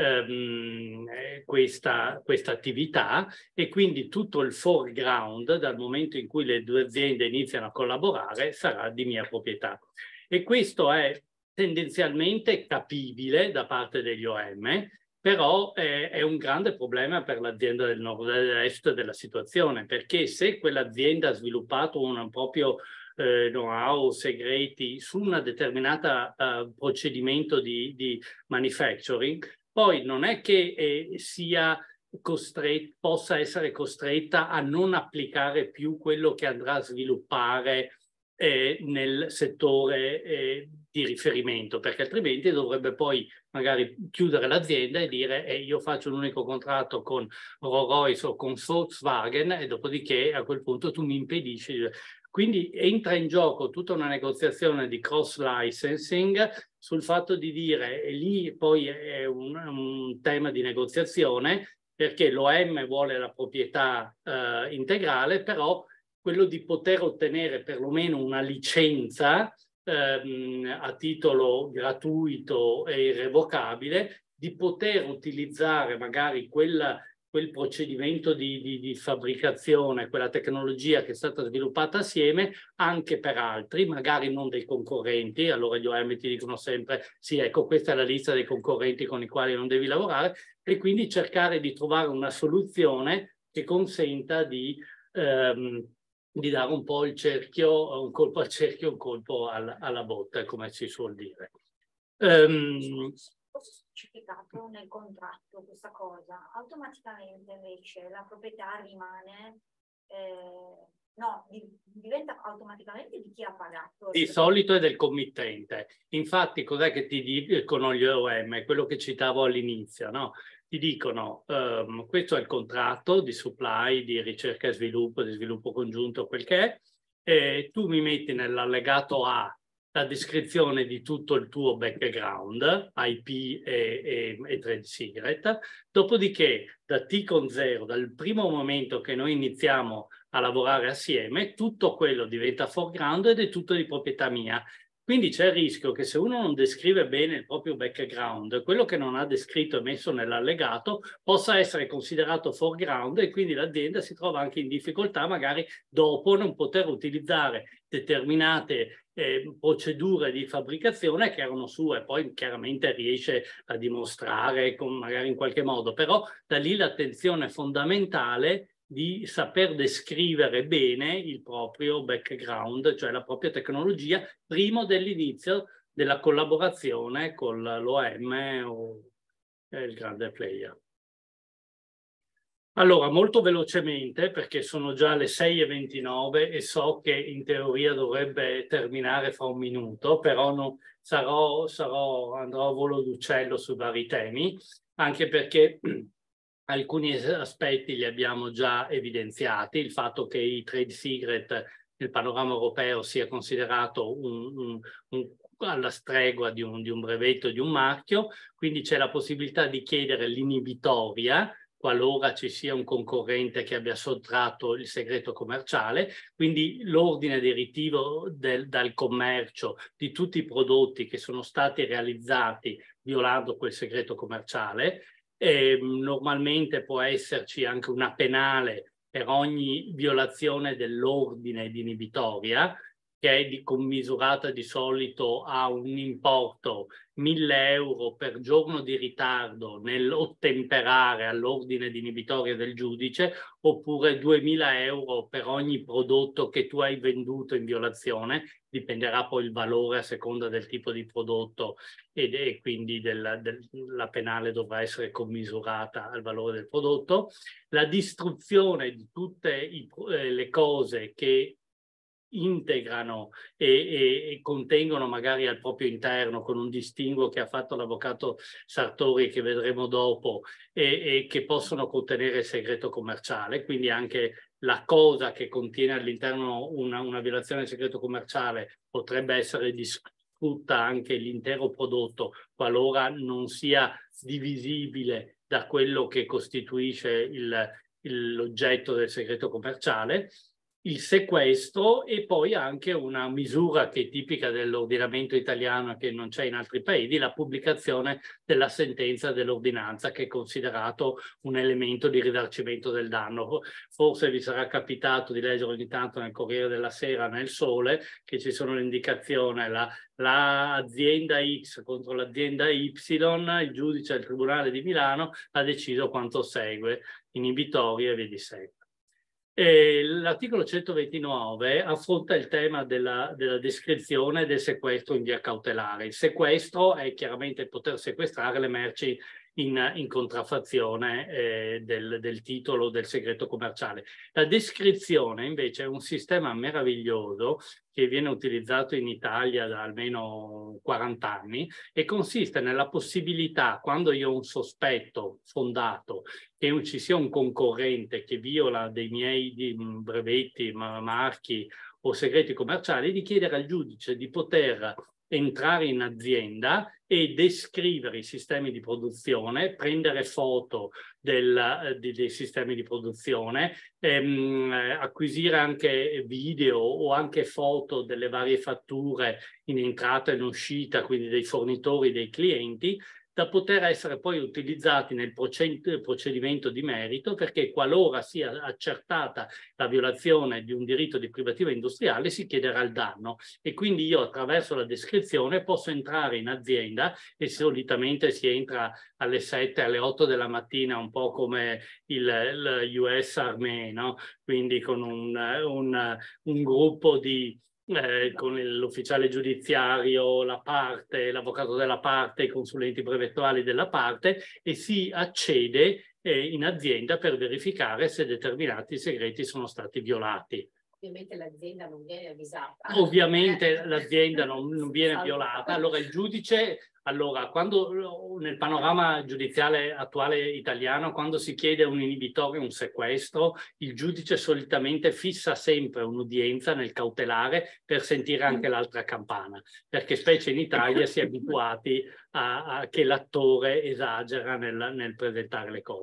ehm, questa, questa attività, e quindi tutto il foreground, dal momento in cui le due aziende iniziano a collaborare, sarà di mia proprietà. E questo è tendenzialmente capibile da parte degli O M, però è, è un grande problema per l'azienda del nord-est della situazione, perché se quell'azienda ha sviluppato un proprio eh, know-how, segreti su una determinata uh, procedimento di, di manufacturing, poi non è che eh, sia costretta, possa essere costretta a non applicare più quello che andrà a sviluppare eh, nel settore eh, di riferimento, perché altrimenti dovrebbe poi magari chiudere l'azienda e dire eh, io faccio un unico contratto con Rolls-Royce o con Volkswagen, e dopodiché a quel punto tu mi impedisci. Quindi entra in gioco tutta una negoziazione di cross licensing sul fatto di dire, e lì poi è un, un tema di negoziazione, perché l'O M vuole la proprietà eh, integrale, però quello di poter ottenere perlomeno una licenza ehm, a titolo gratuito e irrevocabile, di poter utilizzare magari quella quel procedimento di, di, di fabbricazione, quella tecnologia che è stata sviluppata assieme, anche per altri, magari non dei concorrenti. Allora gli O M ti dicono sempre: sì, ecco, questa è la lista dei concorrenti con i quali non devi lavorare, e quindi cercare di trovare una soluzione che consenta di, ehm, di dare un po' il cerchio, un colpo al cerchio, un colpo alla, alla botta, come si suol dire. Um, specificato nel contratto questa cosa, automaticamente invece la proprietà rimane, eh, no, di, diventa automaticamente di chi ha pagato. Di solito è del committente. Infatti, cos'è che ti dicono gli O M? Quello che citavo all'inizio, no? Ti dicono, um, questo è il contratto di supply, di ricerca e sviluppo, di sviluppo congiunto, quel che è, e tu mi metti nell'allegato A la descrizione di tutto il tuo background, I P e, e, e trade secret, dopodiché da T con zero, dal primo momento che noi iniziamo a lavorare assieme, tutto quello diventa foreground ed è tutto di proprietà mia. Quindi c'è il rischio che se uno non descrive bene il proprio background, quello che non ha descritto e messo nell'allegato possa essere considerato foreground e quindi l'azienda si trova anche in difficoltà magari dopo non poter utilizzare determinate eh, procedure di fabbricazione che erano sue, poi chiaramente riesce a dimostrare con, magari in qualche modo, però da lì l'attenzione fondamentale di saper descrivere bene il proprio background, cioè la propria tecnologia, prima dell'inizio della collaborazione con l'O M o eh, il grande player. Allora, molto velocemente, perché sono già le sei e ventinove e so che in teoria dovrebbe terminare fra un minuto, però no, sarò, sarò, andrò a volo d'uccello su vari temi, anche perché alcuni aspetti li abbiamo già evidenziati, il fatto che i trade secret nel panorama europeo sia considerato un, un, un, alla stregua di un, di un brevetto, di un marchio, quindi c'è la possibilità di chiedere l'inibitoria qualora ci sia un concorrente che abbia sottratto il segreto commerciale, quindi l'ordine di ritiro del, dal commercio di tutti i prodotti che sono stati realizzati violando quel segreto commerciale. E normalmente può esserci anche una penale per ogni violazione dell'ordine di inibitoria, che è di, commisurata di solito a un importo mille euro per giorno di ritardo nell'ottemperare all'ordine di inibitoria del giudice, oppure duemila euro per ogni prodotto che tu hai venduto in violazione. Dipenderà poi il valore a seconda del tipo di prodotto ed, e quindi del, del, la penale dovrà essere commisurata al valore del prodotto. La distruzione di tutte i, eh, le cose che integrano e, e, e contengono magari al proprio interno, con un distinguo che ha fatto l'avvocato Sartori che vedremo dopo, e, e che possono contenere il segreto commerciale, quindi anche la cosa che contiene all'interno una, una violazione del segreto commerciale potrebbe essere distrutta anche l'intero prodotto qualora non sia divisibile da quello che costituisce l'oggetto del segreto commerciale. Il sequestro e poi anche una misura che è tipica dell'ordinamento italiano e che non c'è in altri paesi, la pubblicazione della sentenza dell'ordinanza, che è considerato un elemento di risarcimento del danno. Forse vi sarà capitato di leggere ogni tanto nel Corriere della Sera, nel Sole, che ci sono l'indicazione, la, la azienda X contro l'azienda Y, il giudice del Tribunale di Milano ha deciso quanto segue, inibitorie e via di seguito. L'articolo centoventinove affronta il tema della, della descrizione del sequestro in via cautelare. Il sequestro è chiaramente poter sequestrare le merci in, in contraffazione eh, del, del titolo del segreto commerciale. La descrizione invece è un sistema meraviglioso che viene utilizzato in Italia da almeno quaranta anni e consiste nella possibilità, quando io ho un sospetto fondato che ci sia un concorrente che viola dei miei di, brevetti, marchi o segreti commerciali, di chiedere al giudice di poter entrare in azienda e descrivere i sistemi di produzione, prendere foto del, di, dei sistemi di produzione, ehm, acquisire anche video o anche foto delle varie fatture in entrata e in uscita, quindi dei fornitori, dei clienti, da poter essere poi utilizzati nel procedimento di merito, perché qualora sia accertata la violazione di un diritto di privativa industriale si chiederà il danno e quindi io attraverso la descrizione posso entrare in azienda e solitamente si entra alle sette, alle otto della mattina, un po' come il, il U S Army, no? Quindi con un, un, un gruppo di Eh, con l'ufficiale giudiziario, la parte, l'avvocato della parte, i consulenti brevettuali della parte e si accede eh, in azienda per verificare se determinati segreti sono stati violati. Ovviamente l'azienda non viene avvisata. Ovviamente l'azienda non, non viene violata. Allora il giudice, allora quando nel panorama giudiziale attuale italiano, quando si chiede un inibitorio, un sequestro, il giudice solitamente fissa sempre un'udienza nel cautelare per sentire anche l'altra campana, perché specie in Italia si è abituati a, a che l'attore esagera nel, nel presentare le cose.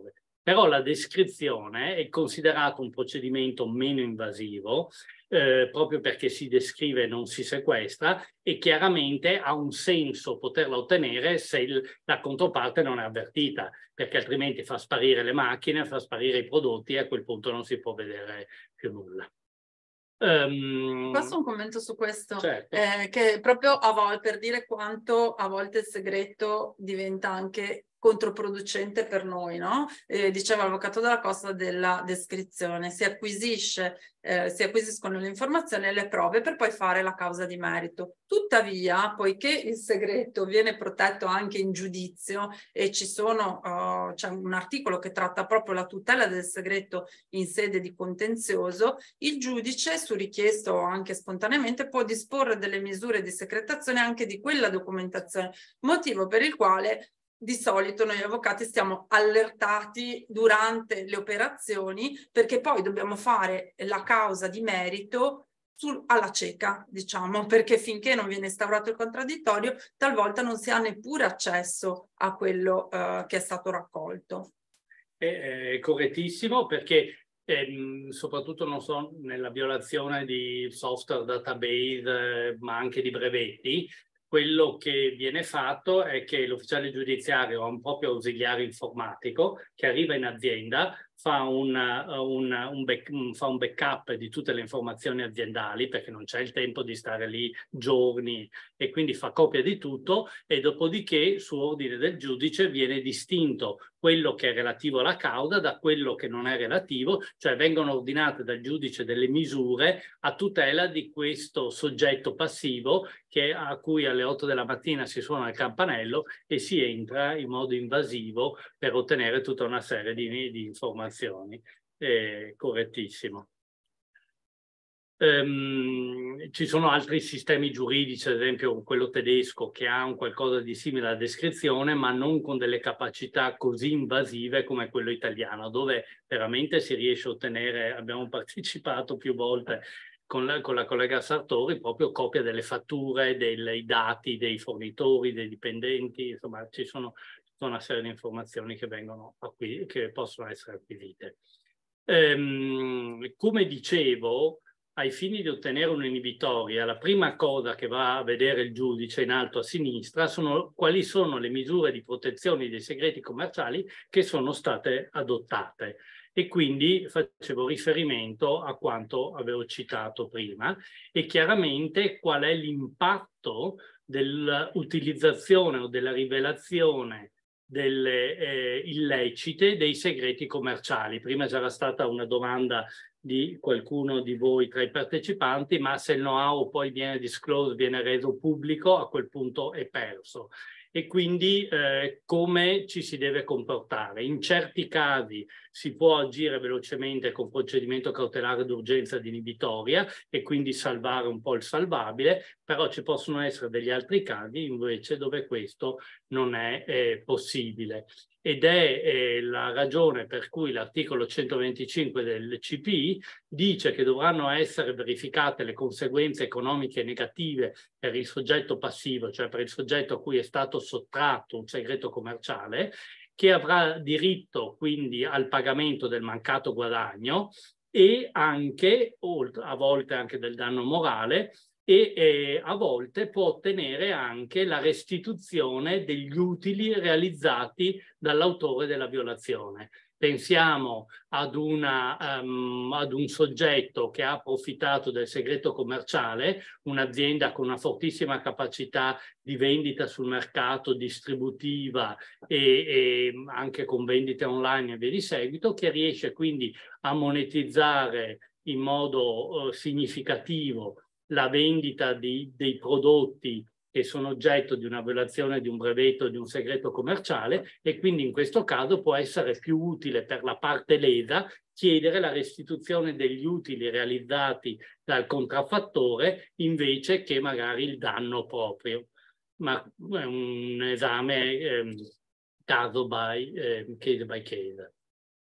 Però la descrizione è considerato un procedimento meno invasivo, eh, proprio perché si descrive e non si sequestra, e chiaramente ha un senso poterla ottenere se il, la controparte non è avvertita, perché altrimenti fa sparire le macchine, fa sparire i prodotti e a quel punto non si può vedere più nulla. Um, Posso un commento su questo? Certo. Eh, che proprio a volte, per dire quanto a volte il segreto diventa anche controproducente per noi, no? Eh, diceva l'avvocato della Costa della descrizione, si acquisisce, eh, si acquisiscono le informazioni e le prove per poi fare la causa di merito. Tuttavia, poiché il segreto viene protetto anche in giudizio e ci sono, uh, c'è un articolo che tratta proprio la tutela del segreto in sede di contenzioso, il giudice, su richiesta o anche spontaneamente, può disporre delle misure di secretazione anche di quella documentazione, motivo per il quale di solito noi avvocati stiamo allertati durante le operazioni, perché poi dobbiamo fare la causa di merito sul, alla cieca, diciamo, perché finché non viene instaurato il contraddittorio talvolta non si ha neppure accesso a quello uh, che è stato raccolto. È, è correttissimo, perché ehm, soprattutto non so, nella violazione di software database, eh, ma anche di brevetti, quello che viene fatto è che l'ufficiale giudiziario ha un proprio ausiliare informatico che arriva in azienda, fa un, un, un, back, fa un backup di tutte le informazioni aziendali, perché non c'è il tempo di stare lì giorni, e quindi fa copia di tutto, e dopodiché su ordine del giudice viene distinto quello che è relativo alla causa da quello che non è relativo, cioè vengono ordinate dal giudice delle misure a tutela di questo soggetto passivo che, a cui alle otto della mattina si suona il campanello e si entra in modo invasivo per ottenere tutta una serie di, di informazioni. Eh, correttissimo. Um, ci sono altri sistemi giuridici, ad esempio quello tedesco, che ha un qualcosa di simile alla descrizione, ma non con delle capacità così invasive come quello italiano, dove veramente si riesce a ottenere, abbiamo partecipato più volte con la, con la collega Sartori, proprio copia delle fatture, dei dati dei fornitori, dei dipendenti, insomma ci sono tutta una serie di informazioni che vengono acqui- che possono essere acquisite. Um, come dicevo, ai fini di ottenere un'inibitoria, la prima cosa che va a vedere il giudice in alto a sinistra sono quali sono le misure di protezione dei segreti commerciali che sono state adottate. E quindi facevo riferimento a quanto avevo citato prima, e chiaramente qual è l'impatto dell'utilizzazione o della rivelazione delle eh, illecite dei segreti commerciali. Prima c'era stata una domanda di qualcuno di voi tra i partecipanti, ma se il know-how poi viene disclosed, viene reso pubblico, a quel punto è perso. E quindi eh, come ci si deve comportare? In certi casi si può agire velocemente con procedimento cautelare d'urgenza di inibitoria e quindi salvare un po' il salvabile, però ci possono essere degli altri casi invece dove questo non è eh, possibile. Ed è eh, la ragione per cui l'articolo centoventicinque del C P I dice che dovranno essere verificate le conseguenze economiche negative per il soggetto passivo, cioè per il soggetto a cui è stato sottratto un segreto commerciale, che avrà diritto quindi al pagamento del mancato guadagno e anche, a volte anche del danno morale, e eh, a volte può ottenere anche la restituzione degli utili realizzati dall'autore della violazione. Pensiamo ad, una, um, ad un soggetto che ha approfittato del segreto commerciale, un'azienda con una fortissima capacità di vendita sul mercato, distributiva e, e anche con vendite online e via di seguito, che riesce quindi a monetizzare in modo uh, significativo la vendita di, dei prodotti che sono oggetto di una violazione di un brevetto, di un segreto commerciale, e quindi in questo caso può essere più utile per la parte lesa chiedere la restituzione degli utili realizzati dal contraffattore invece che magari il danno proprio. Ma è un esame eh, caso by, eh, case by case.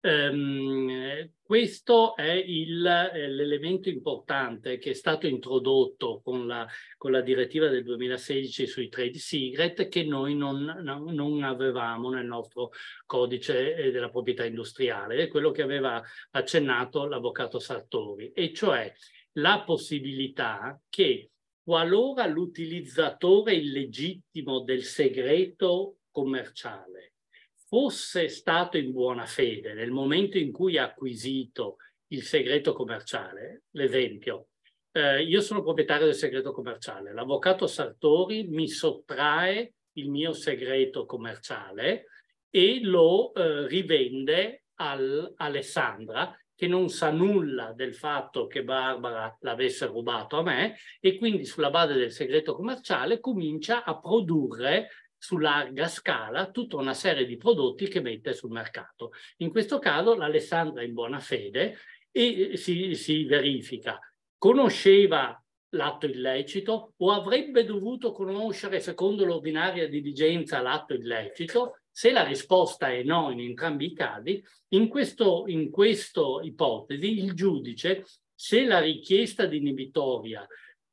Um, questo è l'elemento importante che è stato introdotto con la, con la direttiva del duemilasedici sui trade secret, che noi non, non, non avevamo nel nostro codice della proprietà industriale, è quello che aveva accennato l'avvocato Sartori, e cioè la possibilità che qualora l'utilizzatore illegittimo del segreto commerciale fosse stato in buona fede nel momento in cui ha acquisito il segreto commerciale, l'esempio, eh, io sono proprietario del segreto commerciale, l'avvocato Sartori mi sottrae il mio segreto commerciale e lo eh, rivende al Alessandra, che non sa nulla del fatto che Barbara l'avesse rubato a me, e quindi sulla base del segreto commerciale comincia a produrre su larga scala tutta una serie di prodotti che mette sul mercato. In questo caso l'Alessandra è in buona fede e si, si verifica: conosceva l'atto illecito o avrebbe dovuto conoscere secondo l'ordinaria diligenza l'atto illecito? Se la risposta è no in entrambi i casi, in questo, in questo ipotesi il giudice, se la richiesta di inibitoria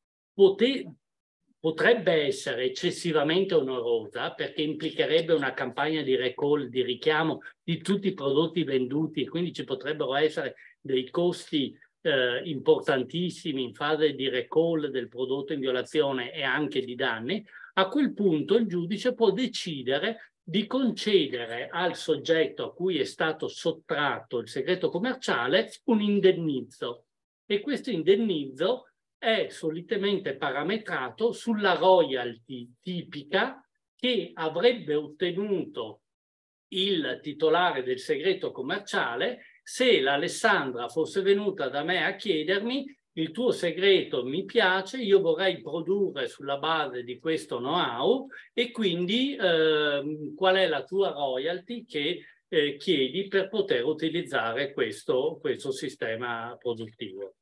pote, potrebbe essere eccessivamente onerosa, perché implicherebbe una campagna di recall, di richiamo di tutti i prodotti venduti, e quindi ci potrebbero essere dei costi eh, importantissimi in fase di recall del prodotto in violazione e anche di danni, a quel punto il giudice può decidere di concedere al soggetto a cui è stato sottratto il segreto commerciale un indennizzo, e questo indennizzo è solitamente parametrato sulla royalty tipica che avrebbe ottenuto il titolare del segreto commerciale se l'Alessandra fosse venuta da me a chiedermi: il tuo segreto mi piace, io vorrei produrre sulla base di questo know-how, e quindi eh, qual è la tua royalty che eh, chiedi per poter utilizzare questo, questo sistema produttivo.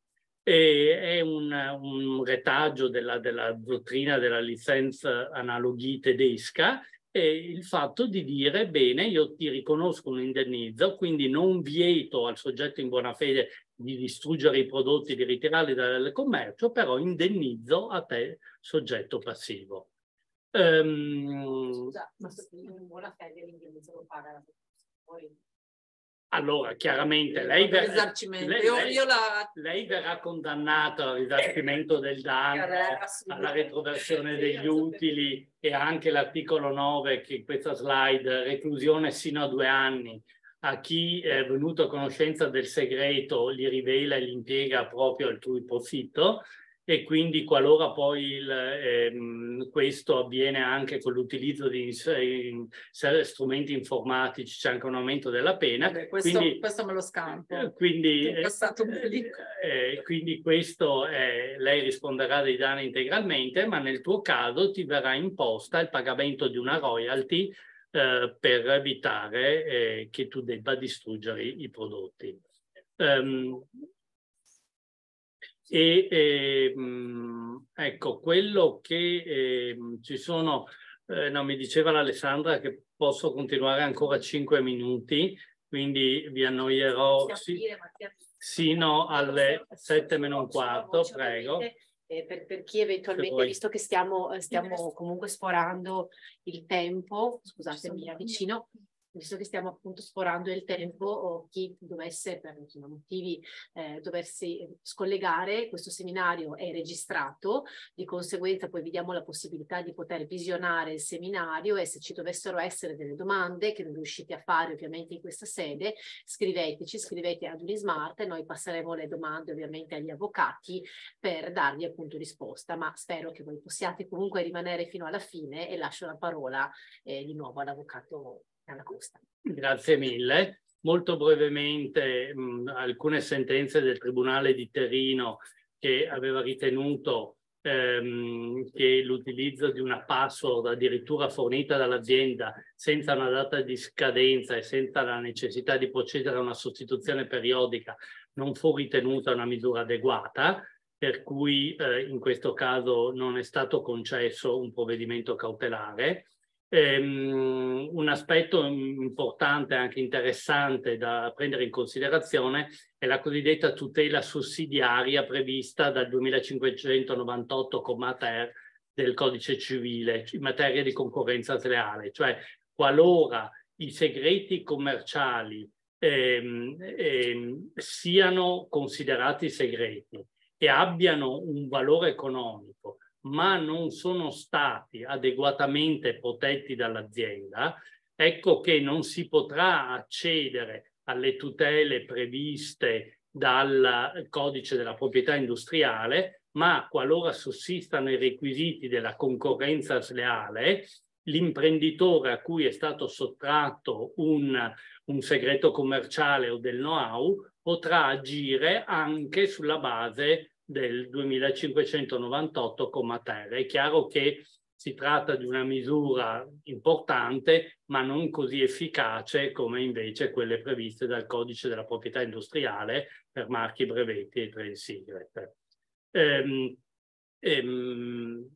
E è un, un retaggio della, della dottrina della licenza analoghi tedesca, e il fatto di dire: bene, io ti riconosco un indennizzo, quindi non vieto al soggetto in buona fede di distruggere i prodotti, di ritirarli dal commercio, però indennizzo a te, soggetto passivo. Um, Scusa, ma se in buona fede l'indennizzo lo paga la poi. Allora, chiaramente lei, ver lei, io, lei, io la... lei verrà condannata al risarcimento del danno, alla retroversione degli utili, e anche l'articolo nove, che in questa slide, reclusione sino a due anni a chi è venuto a conoscenza del segreto, li rivela e li impiega proprio al tuo profitto. E quindi qualora poi il, ehm, questo avviene anche con l'utilizzo di in, strumenti informatici, c'è anche un aumento della pena. Vabbè, questo, quindi, questo me lo scampo. Quindi, è passato un eh, eh, quindi questo è, lei risponderà dei danni integralmente, ma nel tuo caso ti verrà imposta il pagamento di una royalty eh, per evitare eh, che tu debba distruggere i, i prodotti. Um, E eh, mh, ecco, quello che eh, ci sono, eh, no, mi diceva l'Alessandra che posso continuare ancora cinque minuti, quindi vi annoierò si, sino alle sette meno un quarto, prego. Eh, per, per chi eventualmente, visto che stiamo, stiamo comunque sforando il tempo, scusatemi, mi avvicino, visto che stiamo appunto sforando il tempo, o chi dovesse per insomma, motivi eh, doversi scollegare, questo seminario è registrato, di conseguenza poi vi diamo la possibilità di poter visionare il seminario, e se ci dovessero essere delle domande che non riuscite a fare ovviamente in questa sede, scriveteci, scrivete ad Unismart e noi passeremo le domande ovviamente agli avvocati per dargli appunto risposta, ma spero che voi possiate comunque rimanere fino alla fine, e lascio la parola eh, di nuovo all'avvocato Anna Costa. Grazie mille. Molto brevemente mh, alcune sentenze del Tribunale di Terino, che aveva ritenuto ehm, che l'utilizzo di una password addirittura fornita dall'azienda senza una data di scadenza e senza la necessità di procedere a una sostituzione periodica non fu ritenuta una misura adeguata, per cui eh, in questo caso non è stato concesso un provvedimento cautelare. Ehm, un aspetto importante, anche interessante da prendere in considerazione, è la cosiddetta tutela sussidiaria prevista dal duemilacinquecentonovantotto comma ter del Codice Civile in materia di concorrenza sleale, cioè qualora i segreti commerciali ehm, ehm, siano considerati segreti e abbiano un valore economico, ma non sono stati adeguatamente protetti dall'azienda, ecco che non si potrà accedere alle tutele previste dal codice della proprietà industriale, ma qualora sussistano i requisiti della concorrenza sleale, l'imprenditore a cui è stato sottratto un, un segreto commerciale o del know-how potrà agire anche sulla base del duemilacinquecentonovantotto comma ter. È chiaro che si tratta di una misura importante, ma non così efficace come invece quelle previste dal codice della proprietà industriale per marchi, brevetti e trade secret. Ehm, ehm,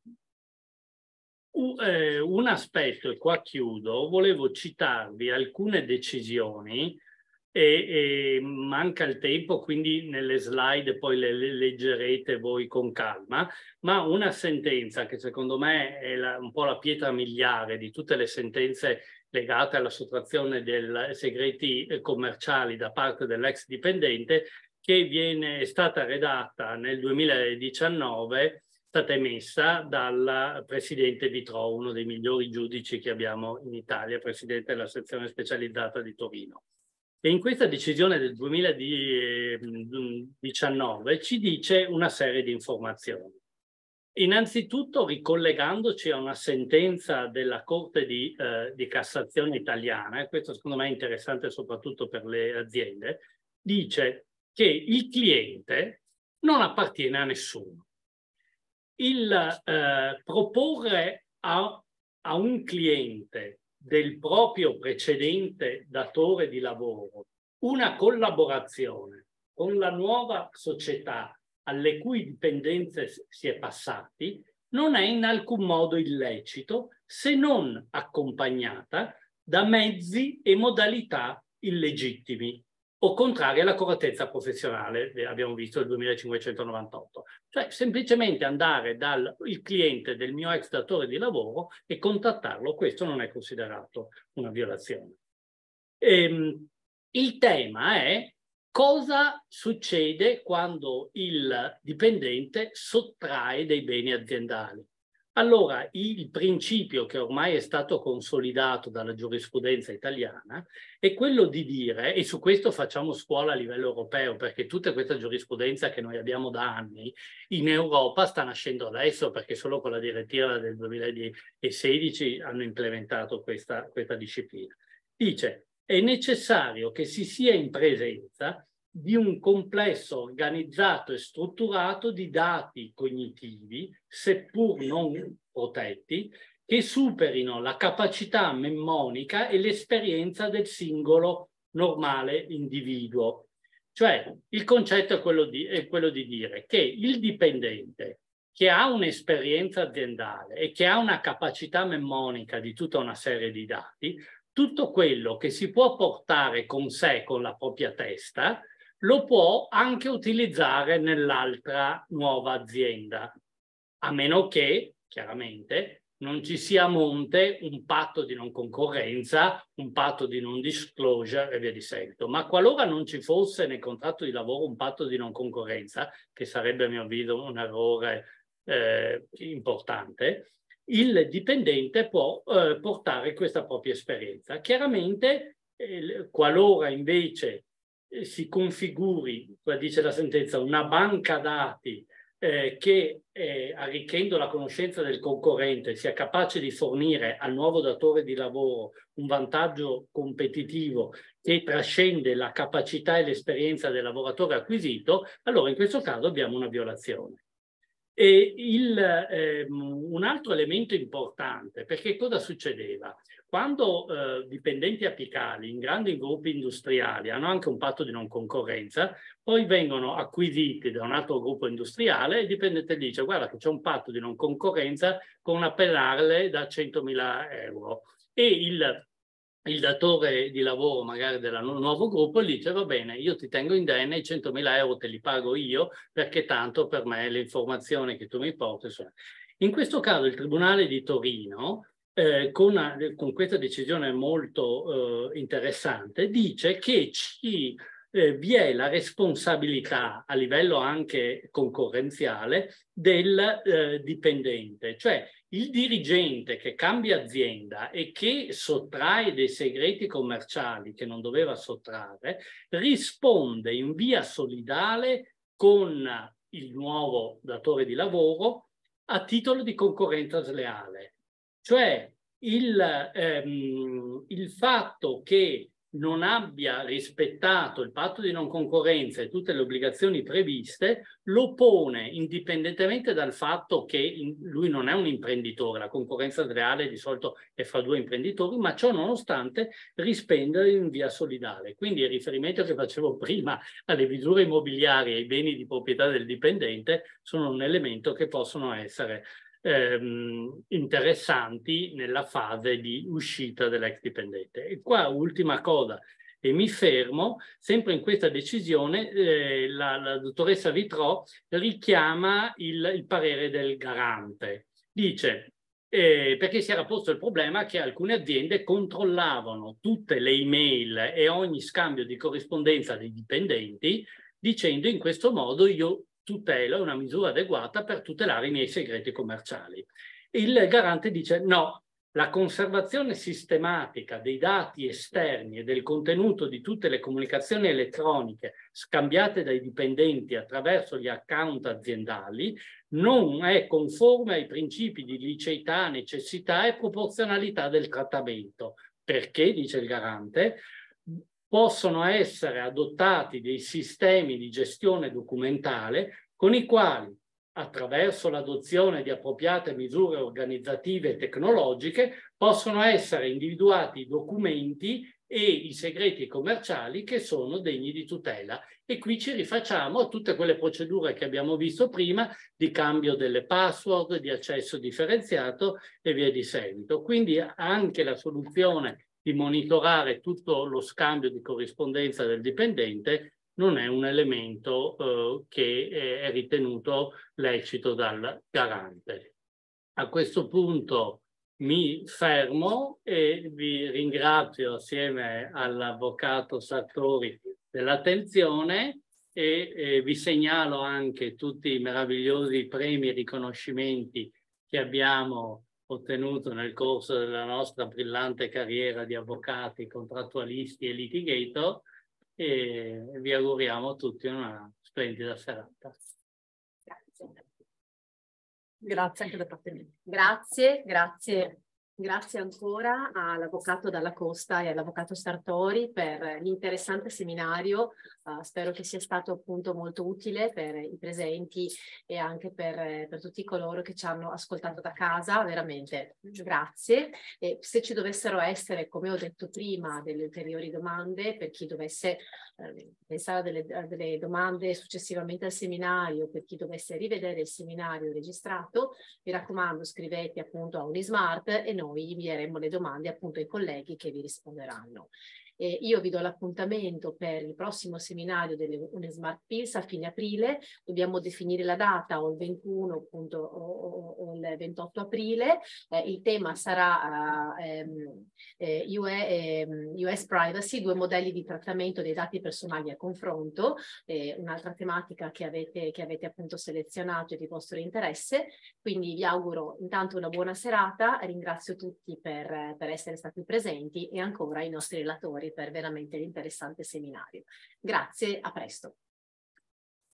un aspetto, e qua chiudo, volevo citarvi alcune decisioni e, e manca il tempo, quindi nelle slide poi le, le leggerete voi con calma, ma una sentenza che secondo me è la, un po' la pietra miliare di tutte le sentenze legate alla sottrazione dei segreti commerciali da parte dell'ex dipendente, che viene, è stata redatta nel duemiladiciannove, è stata emessa dal presidente Vitrò, uno dei migliori giudici che abbiamo in Italia, presidente della sezione specializzata di Torino. E in questa decisione del duemiladiciannove ci dice una serie di informazioni. Innanzitutto, ricollegandoci a una sentenza della Corte di, eh, di Cassazione italiana, e questo secondo me è interessante soprattutto per le aziende, dice che il cliente non appartiene a nessuno. Il eh, proporre a, a un cliente del proprio precedente datore di lavoro una collaborazione con la nuova società alle cui dipendenze si è passati non è in alcun modo illecito se non accompagnata da mezzi e modalità illegittimi o contrari alla correttezza professionale, abbiamo visto il duemilacinquecentonovantotto. Cioè semplicemente andare dal il cliente del mio ex datore di lavoro e contattarlo, questo non è considerato una violazione. Ehm, il tema è cosa succede quando il dipendente sottrae dei beni aziendali. Allora, il principio che ormai è stato consolidato dalla giurisprudenza italiana è quello di dire, e su questo facciamo scuola a livello europeo, perché tutta questa giurisprudenza che noi abbiamo da anni in Europa sta nascendo adesso, perché solo con la direttiva del duemilasedici hanno implementato questa, questa disciplina. Dice, è necessario che si sia in presenza di un complesso organizzato e strutturato di dati cognitivi, seppur non protetti, che superino la capacità memmonica e l'esperienza del singolo normale individuo. Cioè, il concetto è quello di, è quello di dire che il dipendente che ha un'esperienza aziendale e che ha una capacità memmonica di tutta una serie di dati, tutto quello che si può portare con sé, con la propria testa, lo può anche utilizzare nell'altra nuova azienda, a meno che, chiaramente, non ci sia a monte un patto di non concorrenza, un patto di non disclosure e via di seguito. Ma qualora non ci fosse nel contratto di lavoro un patto di non concorrenza, che sarebbe a mio avviso un errore eh, importante, il dipendente può eh, portare questa propria esperienza. Chiaramente, eh, qualora invece si configuri, qua dice la sentenza, una banca dati eh, che eh, arricchendo la conoscenza del concorrente sia capace di fornire al nuovo datore di lavoro un vantaggio competitivo che trascende la capacità e l'esperienza del lavoratore acquisito, allora in questo caso abbiamo una violazione. E il, ehm, un altro elemento importante, perché cosa succedeva? Quando eh, dipendenti apicali in grandi gruppi industriali hanno anche un patto di non concorrenza, poi vengono acquisiti da un altro gruppo industriale e il dipendente dice: guarda che c'è un patto di non concorrenza con una penale da centomila euro. E il, il datore di lavoro magari del nuovo gruppo gli dice: va bene, io ti tengo indenne, i centomila euro te li pago io, perché tanto per me le informazioni che tu mi porti sono... In questo caso il Tribunale di Torino, eh, con, con questa decisione molto eh, interessante, dice che ci, eh, vi è la responsabilità a livello anche concorrenziale del eh, dipendente, cioè il dirigente che cambia azienda e che sottrae dei segreti commerciali che non doveva sottrarre, risponde in via solidale con il nuovo datore di lavoro a titolo di concorrenza sleale. Cioè il, ehm, il fatto che non abbia rispettato il patto di non concorrenza e tutte le obbligazioni previste lo pone, indipendentemente dal fatto che in, lui non è un imprenditore, la concorrenza sleale di solito è fra due imprenditori, ma ciò nonostante rispende in via solidale. Quindi il riferimento che facevo prima alle misure immobiliari e ai beni di proprietà del dipendente sono un elemento che possono essere Ehm, interessanti nella fase di uscita dell'ex dipendente. E qua ultima cosa, e mi fermo, sempre in questa decisione eh, la, la dottoressa Vitrò richiama il, il parere del garante. Dice, eh, perché si era posto il problema che alcune aziende controllavano tutte le email e ogni scambio di corrispondenza dei dipendenti, dicendo: in questo modo io tutela, una misura adeguata per tutelare i miei segreti commerciali. Il garante dice: no, la conservazione sistematica dei dati esterni e del contenuto di tutte le comunicazioni elettroniche scambiate dai dipendenti attraverso gli account aziendali non è conforme ai principi di liceità, necessità e proporzionalità del trattamento. Perché, dice il garante, possono essere adottati dei sistemi di gestione documentale con i quali, attraverso l'adozione di appropriate misure organizzative e tecnologiche, possono essere individuati i documenti e i segreti commerciali che sono degni di tutela. E qui ci rifacciamo a tutte quelle procedure che abbiamo visto prima di cambio delle password, di accesso differenziato e via di seguito. Quindi anche la soluzione di monitorare tutto lo scambio di corrispondenza del dipendente non è un elemento eh, che è ritenuto lecito dal garante. A questo punto mi fermo e vi ringrazio assieme all'avvocato Sartori dell'attenzione e eh, vi segnalo anche tutti i meravigliosi premi e riconoscimenti che abbiamo ottenuto nel corso della nostra brillante carriera di avvocati, contrattualisti e litigator, e vi auguriamo a tutti una splendida serata. Grazie. Grazie anche da parte mia. Grazie, grazie. Grazie ancora all'avvocato Dalla Costa e all'avvocato Sartori per l'interessante seminario. Uh, spero che sia stato appunto molto utile per i presenti e anche per, per tutti coloro che ci hanno ascoltato da casa. Veramente grazie. E se ci dovessero essere, come ho detto prima, delle ulteriori domande, per chi dovesse eh, pensare a delle, a delle domande successivamente al seminario, per chi dovesse rivedere il seminario registrato, mi raccomando, scrivete appunto a Unismart e noi invieremo le domande appunto ai colleghi che vi risponderanno. E io vi do l'appuntamento per il prossimo seminario delle Unismart Pills a fine aprile. Dobbiamo definire la data o il ventuno appunto, o, o il ventotto aprile. Eh, il tema sarà uh, ehm, eh, U S Privacy, due modelli di trattamento dei dati personali a confronto, eh, un'altra tematica che avete, che avete appunto selezionato e di vostro interesse. Quindi vi auguro intanto una buona serata, ringrazio tutti per, per essere stati presenti e ancora i nostri relatori per veramente l'interessante seminario. Grazie, a presto.